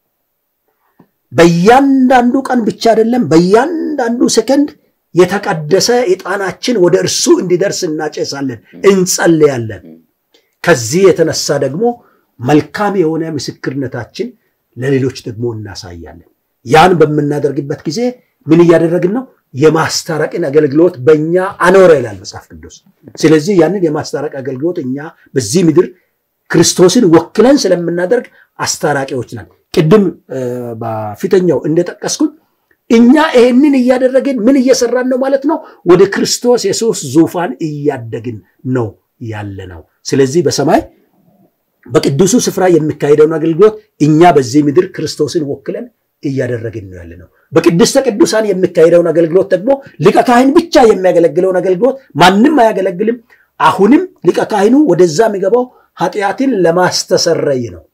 በእያንዳንዱ ቀን ብቻ አይደለም በእያንዳንዱ ሰከንድ የተቀደሰ ዕጣናችን ወደ እርሱ እንዲደርስ እናጨሳለን እንጸልያለን ከዚህ የተነሳ ደግሞ መልካም የሆነ ምስክርነታችን ለሌሎች ደግሞ እናሳያለን ያን በመናደርግበት ጊዜ ምን ያደረግን ነው የማስተራቅን አገልግሎት በእኛ አኖረ ይላል መጽሐፍ ቅዱስ ስለዚህ ያንን የማስተራቅ አገልግሎት እኛ በዚህ ምድር ክርስቶስን ወክለን ስለምናደርግ አስተራቂዎች ነን ቅድም በፊተኛው እንደተጠቀስኩት እኛ ይሄንን ያደረግን ምን እየሰራን ነው ማለት ነው ወደ ክርስቶስ ኢየሱስ ዙፋን እያደግን ነው ያለነው ስለዚህ በሰማይ በቅዱሱ ስፍራ የሚካሄደው አገልግሎት እኛ በዚህ ምድር ክርስቶስን ወክለን እያደረግን ነው ያለነው በቅድስተ ቅዱሳን የሚካሄደው አገልግሎት ደግሞ ሊቀ ካህን ብቻ የሚያገለግለው አገልግሎት ማንንም አያገለግልም አሁንም ሊቀ ካህኑ ወደዛ የሚገባው ኃጢአትን ለማስተሰረይ ነው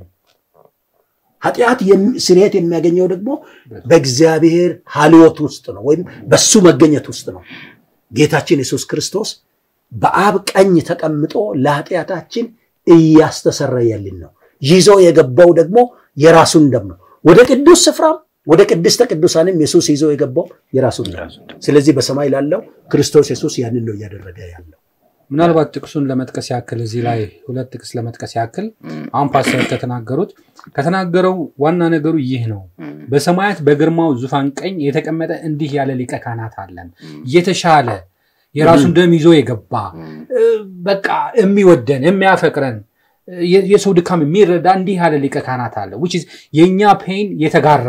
ኃጢአት ስርየት የሚያገኘው ደግሞ በእግዚአብሔር ሐልወት ውስጥ ነው ወይም በሱ መገኘት ውስጥ ነው ጌታችን ኢየሱስ ክርስቶስ በአብ ቀኝ ተቀምጦ ለኃጢአታችን እያስተሰረየልን ነው ይዞ የገባው ደግሞ የራሱን ደም ነው ወደ ቅዱስ ስፍራ ወደ ቅድስተ ቅዱሳንም ኢየሱስ ይዞ የገባው የራሱን ደም ስለዚህ በሰማይ ላለው ክርስቶስ ኢየሱስ ያንን ነው ያደረገ ያለው ምናልባት ጥቅሱን ለመጥቀስ ያክል እዚህ ላይ ሁለት ጥቅስ ለመጥቀስ ያክል አሁን ፓስተር ከተናገሩት ከተናገረው ዋና ነገሩ ይህ ነው በሰማያት በግርማው ዙፋን ቀኝ የተቀመጠ እንዲህ ያለ ሊቀ ካህናት አለን የተሻለ የራሱን ደም ይዞ የገባ በቃ የሚወደን የሚያፈቅረን የሰው ድካም የሚረዳ እንዲህ ያለ ሊቀ ካህናት አለ which is የኛ ፔን የተጋራ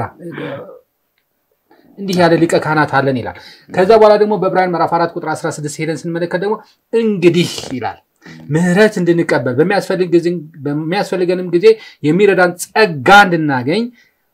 እንዲህ ያለ ሊቀ ካህናት አለን ይላል ከዛ በኋላ ደግሞ በዕብራውያን ምዕራፍ አራት ቁጥር አስራ ስድስት ሄደን ስንመለከት ደግሞ እንግዲህ ይላል ምህረት እንድንቀበል በሚያስፈልግ ጊዜ በሚያስፈልገንም ጊዜ የሚረዳን ጸጋ እንድናገኝ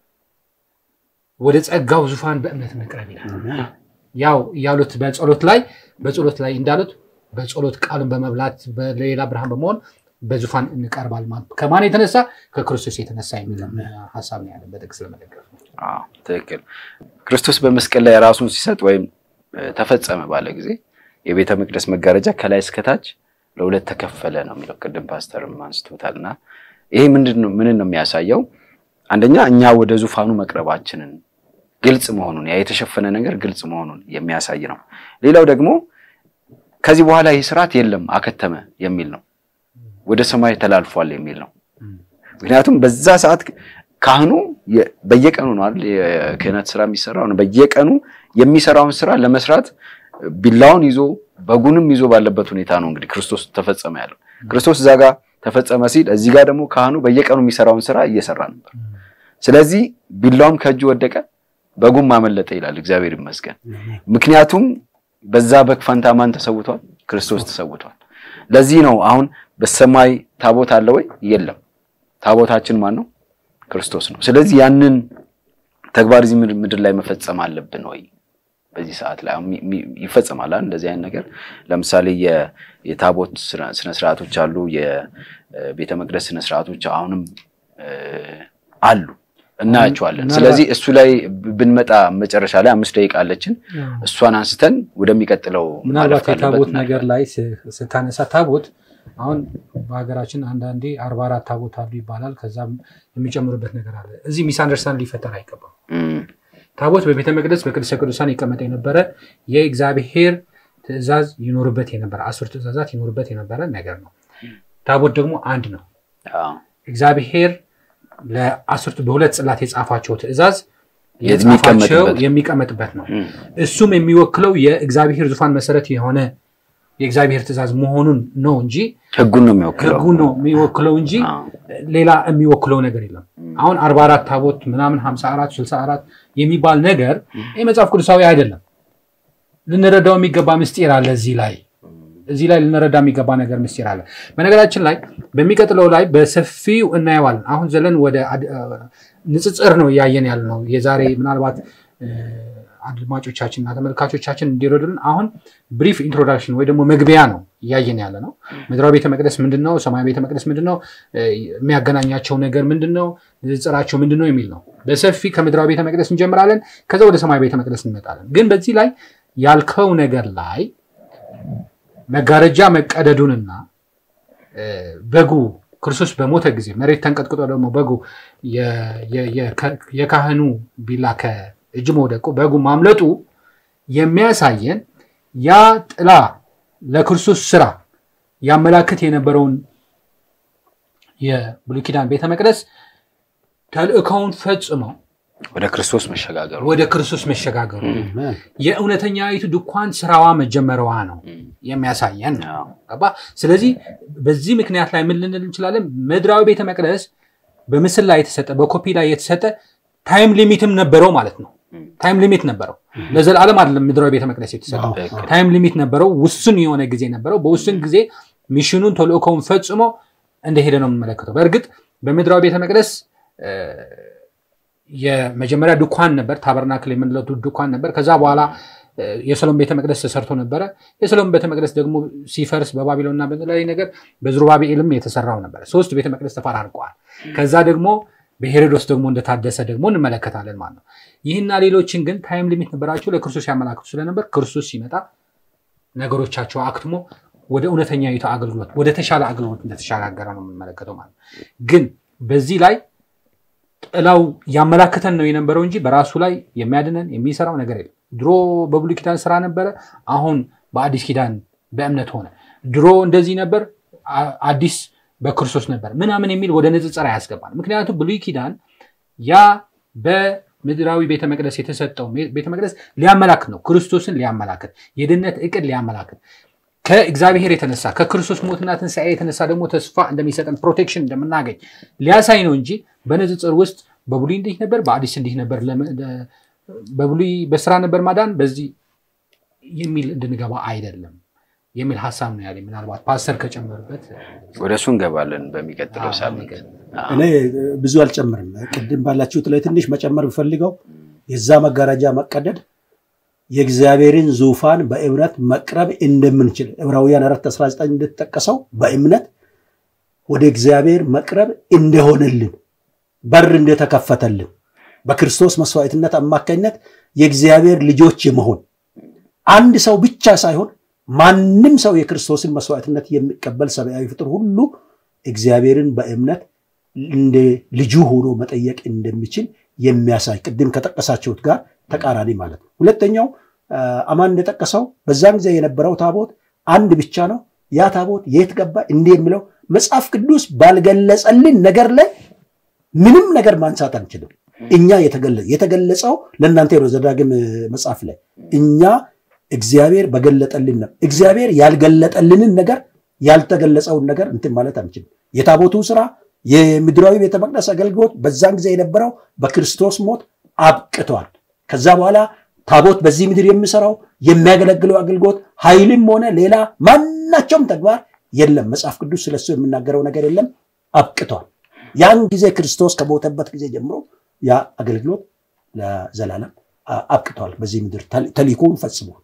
ወደ ጸጋው ዙፋን በእምነት መቅረብ ይላል ያው ያሉት በጸሎት ላይ በጸሎት ላይ እንዳሉት በጸሎት ቃልን በመብላት በሌላ ብርሃን በመሆን በዙፋን እንቀርባል ማለት ከማን የተነሳ ከክርስቶስ የተነሳ የሚል ሐሳብ ነው ያለው በጥቅስ ለመደገፍ አዎ ትክክል ክርስቶስ በመስቀል ላይ ራሱን ሲሰጥ ወይም ተፈጸመ ባለ ጊዜ የቤተ መቅደስ መጋረጃ ከላይ እስከ ታች ለሁለት ተከፈለ ነው የሚለው ቅድም ፓስተርም አንስቶታልና ይሄ ምንድነው ምን ነው የሚያሳየው አንደኛ እኛ ወደ ዙፋኑ መቅረባችንን ግልጽ መሆኑን ያ የተሸፈነ ነገር ግልጽ መሆኑን የሚያሳይ ነው ሌላው ደግሞ ከዚህ በኋላ ይህ ስርዓት የለም አከተመ የሚል ነው ወደ ሰማይ ተላልፏል የሚል ነው ምክንያቱም በዛ ሰዓት ካህኑ በየቀኑ ነው አይደል የክህነት ስራ የሚሰራው ነው በየቀኑ የሚሰራውን ስራ ለመስራት ቢላውን ይዞ በጉንም ይዞ ባለበት ሁኔታ ነው እንግዲህ ክርስቶስ ተፈጸመ ያለው ክርስቶስ ዛጋ ተፈጸመ ሲል እዚህ ጋር ደግሞ ካህኑ በየቀኑ የሚሰራውን ስራ እየሰራ ነበር ስለዚህ ቢላውም ከእጁ ወደቀ በጉም ማመለጠ ይላል እግዚአብሔር ይመስገን ምክንያቱም በዛ በክፋንታ ማን ተሰውቷል ክርስቶስ ተሰውቷል ለዚህ ነው አሁን በሰማይ ታቦት አለ ወይ የለም ታቦታችን ማን ነው ክርስቶስ ነው ስለዚህ ያንን ተግባር እዚህ ምድር ላይ መፈጸም አለብን ወይ በዚህ ሰዓት ላይ ይፈጸማል እንደዚህ አይነት ነገር ለምሳሌ የታቦት ስነ ስርዓቶች አሉ የቤተ መቅደስ ስነ ስርዓቶች አሁንም አሉ እናያቸዋለን ስለዚህ እሱ ላይ ብንመጣ መጨረሻ ላይ አምስት ደቂቃ አለችን እሷን አንስተን ወደሚቀጥለው ምናልባት የታቦት ነገር ላይ ስታነሳ ታቦት አሁን በሀገራችን አንዳንዴ አርባ አራት ታቦት አሉ ይባላል ከዛም የሚጨምሩበት ነገር አለ እዚህ ሚስ አንደርስታንድ ሊፈጠር አይገባም ታቦት በቤተ መቅደስ በቅድስተ ቅዱሳን ይቀመጥ የነበረ የእግዚአብሔር ትእዛዝ ይኖርበት የነበረ አስር ትእዛዛት ይኖርበት የነበረ ነገር ነው ታቦት ደግሞ አንድ ነው እግዚአብሔር ለአስርቱ በሁለት ጽላት የጻፋቸው ትእዛዝ የጻፋቸው የሚቀመጥበት ነው እሱም የሚወክለው የእግዚአብሔር ዙፋን መሰረት የሆነ የእግዚአብሔር ትእዛዝ መሆኑን ነው እንጂ ህጉን ነው የሚወክለው ህጉን ነው የሚወክለው እንጂ ሌላ የሚወክለው ነገር የለም አሁን አርባ አራት ታቦት ምናምን ሃምሳ አራት ስልሳ አራት የሚባል ነገር የመጽሐፍ ቅዱሳዊ አይደለም ልንረዳው የሚገባ ምስጢር አለ እዚህ ላይ እዚህ ላይ ልንረዳ የሚገባ ነገር ምስጢር አለ በነገራችን ላይ በሚቀጥለው ላይ በሰፊው እናየዋለን አሁን ዘለን ወደ ንጽጽር ነው ያየን ያለው የዛሬ ምናልባት አድማጮቻችንና ተመልካቾቻችን እንዲረዱልን አሁን ብሪፍ ኢንትሮዳክሽን ወይ ደግሞ መግቢያ ነው እያየን ያለ ነው። ምድራዊ ቤተ መቅደስ ምንድነው? ሰማያዊ ቤተ መቅደስ ምንድነው? የሚያገናኛቸው ነገር ምንድነው? ንጽራቸው ምንድነው የሚል ነው። በሰፊ ከምድራዊ ቤተ መቅደስ እንጀምራለን፣ ከዛ ወደ ሰማያዊ ቤተ መቅደስ እንመጣለን። ግን በዚህ ላይ ያልከው ነገር ላይ መጋረጃ መቀደዱንና በጉ ክርስቶስ በሞተ ጊዜ መሬት ተንቀጥቅጦ ደግሞ በጉ የካህኑ ቢላ ከእጅ መውደቁ በጉ ማምለጡ የሚያሳየን ያ ጥላ ለክርስቶስ ስራ ያመላክት የነበረውን የብሉይ ኪዳን ቤተ መቅደስ ተልእኮውን ፈጽመው ወደ ክርስቶስ መሸጋገሩ ወደ ክርስቶስ መሸጋገሩ የእውነተኛይቱ ድኳን ስራዋ መጀመሪያዋ ነው የሚያሳየን ነው። ስለዚህ በዚህ ምክንያት ላይ ምን ልንል እንችላለን? ምድራዊ ቤተ መቅደስ በምስል ላይ የተሰጠ በኮፒ ላይ የተሰጠ ታይም ሊሚትም ነበረው ማለት ነው። ታይም ሊሚት ነበረው። ለዘላለም አይደለም ምድራዊ ቤተ መቅደስ የተሰጠው። ታይም ሊሚት ነበረው፣ ውስን የሆነ ጊዜ ነበረው። በውስን ጊዜ ሚሽኑን ተልእኮውን ፈጽሞ እንደሄደ ነው የምንመለከተው። በእርግጥ በምድራዊ ቤተ መቅደስ የመጀመሪያ ድኳን ነበር፣ ታበርናክል የምንለው ድኳን ነበር። ከዛ በኋላ የሰሎሞን ቤተ መቅደስ ተሰርቶ ነበረ። የሰሎሞን ቤተ መቅደስ ደግሞ ሲፈርስ በባቢሎንና በተለያየ ነገር በዝሩባቤልም የተሰራው ነበር። ሶስት ቤተ መቅደስ ተፈራርቀዋል። ከዛ ደግሞ በሄሮዶስ ደግሞ እንደታደሰ ደግሞ እንመለከታለን ማለት ነው። ይህና ሌሎችን ግን ታይም ሊሚት ነበራቸው፣ ለክርስቶስ ያመላክቱ ስለነበር ክርስቶስ ሲመጣ ነገሮቻቸው አክትሞ ወደ እውነተኛይቱ አገልግሎት ወደ ተሻለ አገልግሎት እንደተሻጋገረ ነው የምንመለከተው ማለት ነው። ግን በዚህ ላይ ጥላው ያመላክተን ነው የነበረው እንጂ በራሱ ላይ የሚያድነን የሚሰራው ነገር የለም። ድሮ በብሉይ ኪዳን ስራ ነበረ፣ አሁን በአዲስ ኪዳን በእምነት ሆነ። ድሮ እንደዚህ ነበር፣ አዲስ በክርስቶስ ነበር ምናምን የሚል ወደ ንጽጽር ያስገባል። ምክንያቱም ብሉይ ኪዳን ያ በምድራዊ ቤተ መቅደስ የተሰጠው ቤተ መቅደስ ሊያመላክት ነው፣ ክርስቶስን ሊያመላክት፣ የድነት እቅድ ሊያመላክት፣ ከእግዚአብሔር የተነሳ ከክርስቶስ ሞትና ትንሣኤ የተነሳ ደግሞ ተስፋ እንደሚሰጠን ፕሮቴክሽን እንደምናገኝ ሊያሳይ ነው እንጂ በንጽጽር ውስጥ በብሉይ እንዲህ ነበር፣ በአዲስ እንዲህ ነበር፣ በብሉይ በስራ ነበር ማዳን፣ በዚህ የሚል እንድንገባ አይደለም የሚል ሐሳብ ነው ያለኝ። ምናልባት ፓስተር ከጨመሩበት ወደሱ እንገባለን በሚቀጥለው ሳምንት። እኔ ብዙ አልጨምርም። ቅድም ባላችሁት ላይ ትንሽ መጨመር ፈልገው የዛ መጋረጃ መቀደድ የእግዚአብሔርን ዙፋን በእምነት መቅረብ እንደምንችል ዕብራውያን አራት አስራ ዘጠኝ እንደተጠቀሰው በእምነት ወደ እግዚአብሔር መቅረብ እንደሆነልን በር እንደተከፈተልን በክርስቶስ መስዋዕትነት አማካኝነት የእግዚአብሔር ልጆች የመሆን አንድ ሰው ብቻ ሳይሆን ማንንም ሰው የክርስቶስን መስዋዕትነት የሚቀበል ሰብአዊ ፍጡር ሁሉ እግዚአብሔርን በእምነት እንደ ልጁ ሆኖ መጠየቅ እንደሚችል የሚያሳይ ቅድም ከጠቀሳችሁት ጋር ተቃራኒ ማለት ነው። ሁለተኛው አማን እንደጠቀሰው በዛን ጊዜ የነበረው ታቦት አንድ ብቻ ነው። ያ ታቦት የት ገባ እንዴ የሚለው መጽሐፍ ቅዱስ ባልገለጸልን ነገር ላይ ምንም ነገር ማንሳት አንችልም። እኛ የተገለጸ የተገለጸው ለእናንተ ነው ዘዳግም መጽሐፍ ላይ እኛ እግዚአብሔር በገለጠልን ነው። እግዚአብሔር ያልገለጠልንን ነገር ያልተገለጸውን ነገር እንትን ማለት አንችልም። የታቦቱ ስራ የምድራዊ ቤተ መቅደስ አገልግሎት በዛን ጊዜ የነበረው በክርስቶስ ሞት አብቅቷል። ከዛ በኋላ ታቦት በዚህ ምድር የሚሰራው የሚያገለግለው አገልግሎት ኃይልም ሆነ ሌላ ማናቸውም ተግባር የለም። መጽሐፍ ቅዱስ ስለሱ የሚናገረው ነገር የለም፣ አብቅቷል። ያን ጊዜ ክርስቶስ ከሞተበት ጊዜ ጀምሮ ያ አገልግሎት ለዘላለም አብቅቷል። በዚህ ምድር ተልእኮውን ፈጽሟል።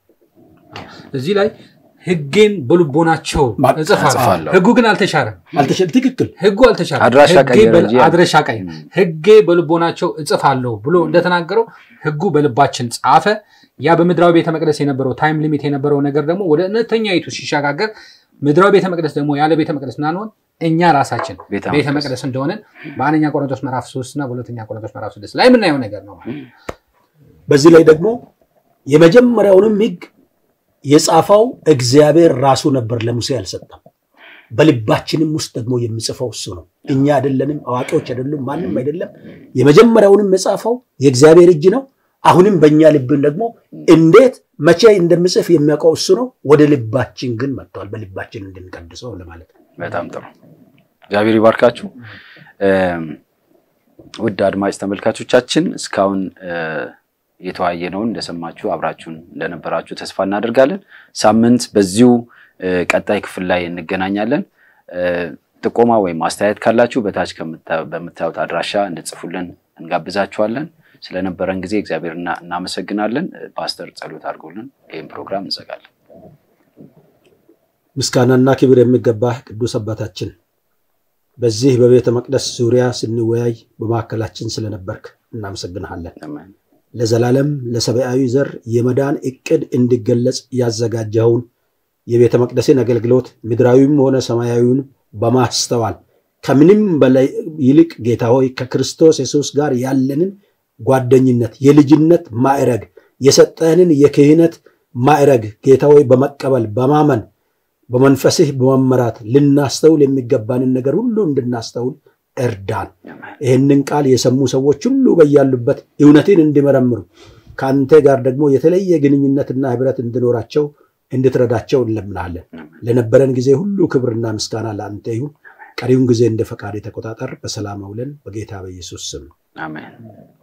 እዚህ ላይ ሕጌን በልቦናቸው እጽፋለሁ። ሕጉ ግን አልተሻረም። አልተሻረ ትክክል ሕጉ አልተሻረም። አድራሻ ቀየረ እንጂ አድራሻ ቀየረ። ሕጌ በልቦናቸው እጽፋለሁ ብሎ እንደተናገረው ሕጉ በልባችን ጻፈ። ያ በምድራዊ ቤተ መቅደስ የነበረው ታይም ሊሚት የነበረው ነገር ደግሞ ወደ እውነተኛይቱ ሲሻጋገር ምድራዊ ቤተ መቅደስ ደግሞ ያለ ቤተ መቅደስ ናንሆን እኛ ራሳችን ቤተ መቅደስ እንደሆነ በአንደኛ ቆሮንቶስ ምዕራፍ ሶስት እና በሁለተኛ ቆሮንቶስ ምዕራፍ ስድስት ላይ የምናየው ነገር ነው። በዚህ ላይ ደግሞ የመጀመሪያውንም ሕግ የጻፈው እግዚአብሔር ራሱ ነበር፣ ለሙሴ አልሰጠም። በልባችንም ውስጥ ደግሞ የሚጽፈው እሱ ነው። እኛ አይደለንም፣ አዋቂዎች አይደሉም፣ ማንም አይደለም። የመጀመሪያውንም የጻፈው የእግዚአብሔር እጅ ነው። አሁንም በእኛ ልብን ደግሞ እንዴት መቼ እንደምጽፍ የሚያውቀው እሱ ነው። ወደ ልባችን ግን መጥቷል፣ በልባችን እንድንቀድሰው ለማለት ነው። በጣም ጥሩ። እግዚአብሔር ይባርካችሁ። ውድ አድማጭ ተመልካቾቻችን እስካሁን የተዋየነውን እንደሰማችሁ አብራችሁን እንደነበራችሁ ተስፋ እናደርጋለን። ሳምንት በዚሁ ቀጣይ ክፍል ላይ እንገናኛለን። ጥቆማ ወይም አስተያየት ካላችሁ በታች በምታዩት አድራሻ እንድጽፉልን እንጋብዛችኋለን። ስለነበረን ጊዜ እግዚአብሔርና እናመሰግናለን። ፓስተር ጸሎት አድርጎልን ይሄን ፕሮግራም እንዘጋለን። ምስጋናና ክብር የሚገባህ ቅዱስ አባታችን በዚህ በቤተ መቅደስ ዙሪያ ስንወያይ በማከላችን ስለነበርክ እናመሰግናለን። አሜን። ለዘላለም ለሰብአዊ ዘር የመዳን እቅድ እንዲገለጽ ያዘጋጀውን የቤተ መቅደስን አገልግሎት ምድራዊም ሆነ ሰማያዊውን በማስተዋል ከምንም በላይ ይልቅ ጌታ ሆይ ከክርስቶስ ኢየሱስ ጋር ያለንን ጓደኝነት የልጅነት ማዕረግ የሰጠህንን የክህነት ማዕረግ ጌታ ሆይ በመቀበል በማመን በመንፈስህ በመመራት ልናስተውል የሚገባንን ነገር ሁሉ እንድናስተውል እርዳን። ይህንን ቃል የሰሙ ሰዎች ሁሉ በያሉበት እውነትን እንዲመረምሩ ካንተ ጋር ደግሞ የተለየ ግንኙነትና ህብረት እንዲኖራቸው እንድትረዳቸው እንለምናለን። ለነበረን ጊዜ ሁሉ ክብርና ምስጋና ለአንተ ይሁን። ቀሪውን ጊዜ እንደ ፈቃድ ተቆጣጠር። በሰላም አውለን በጌታ በኢየሱስ ስም አሜን።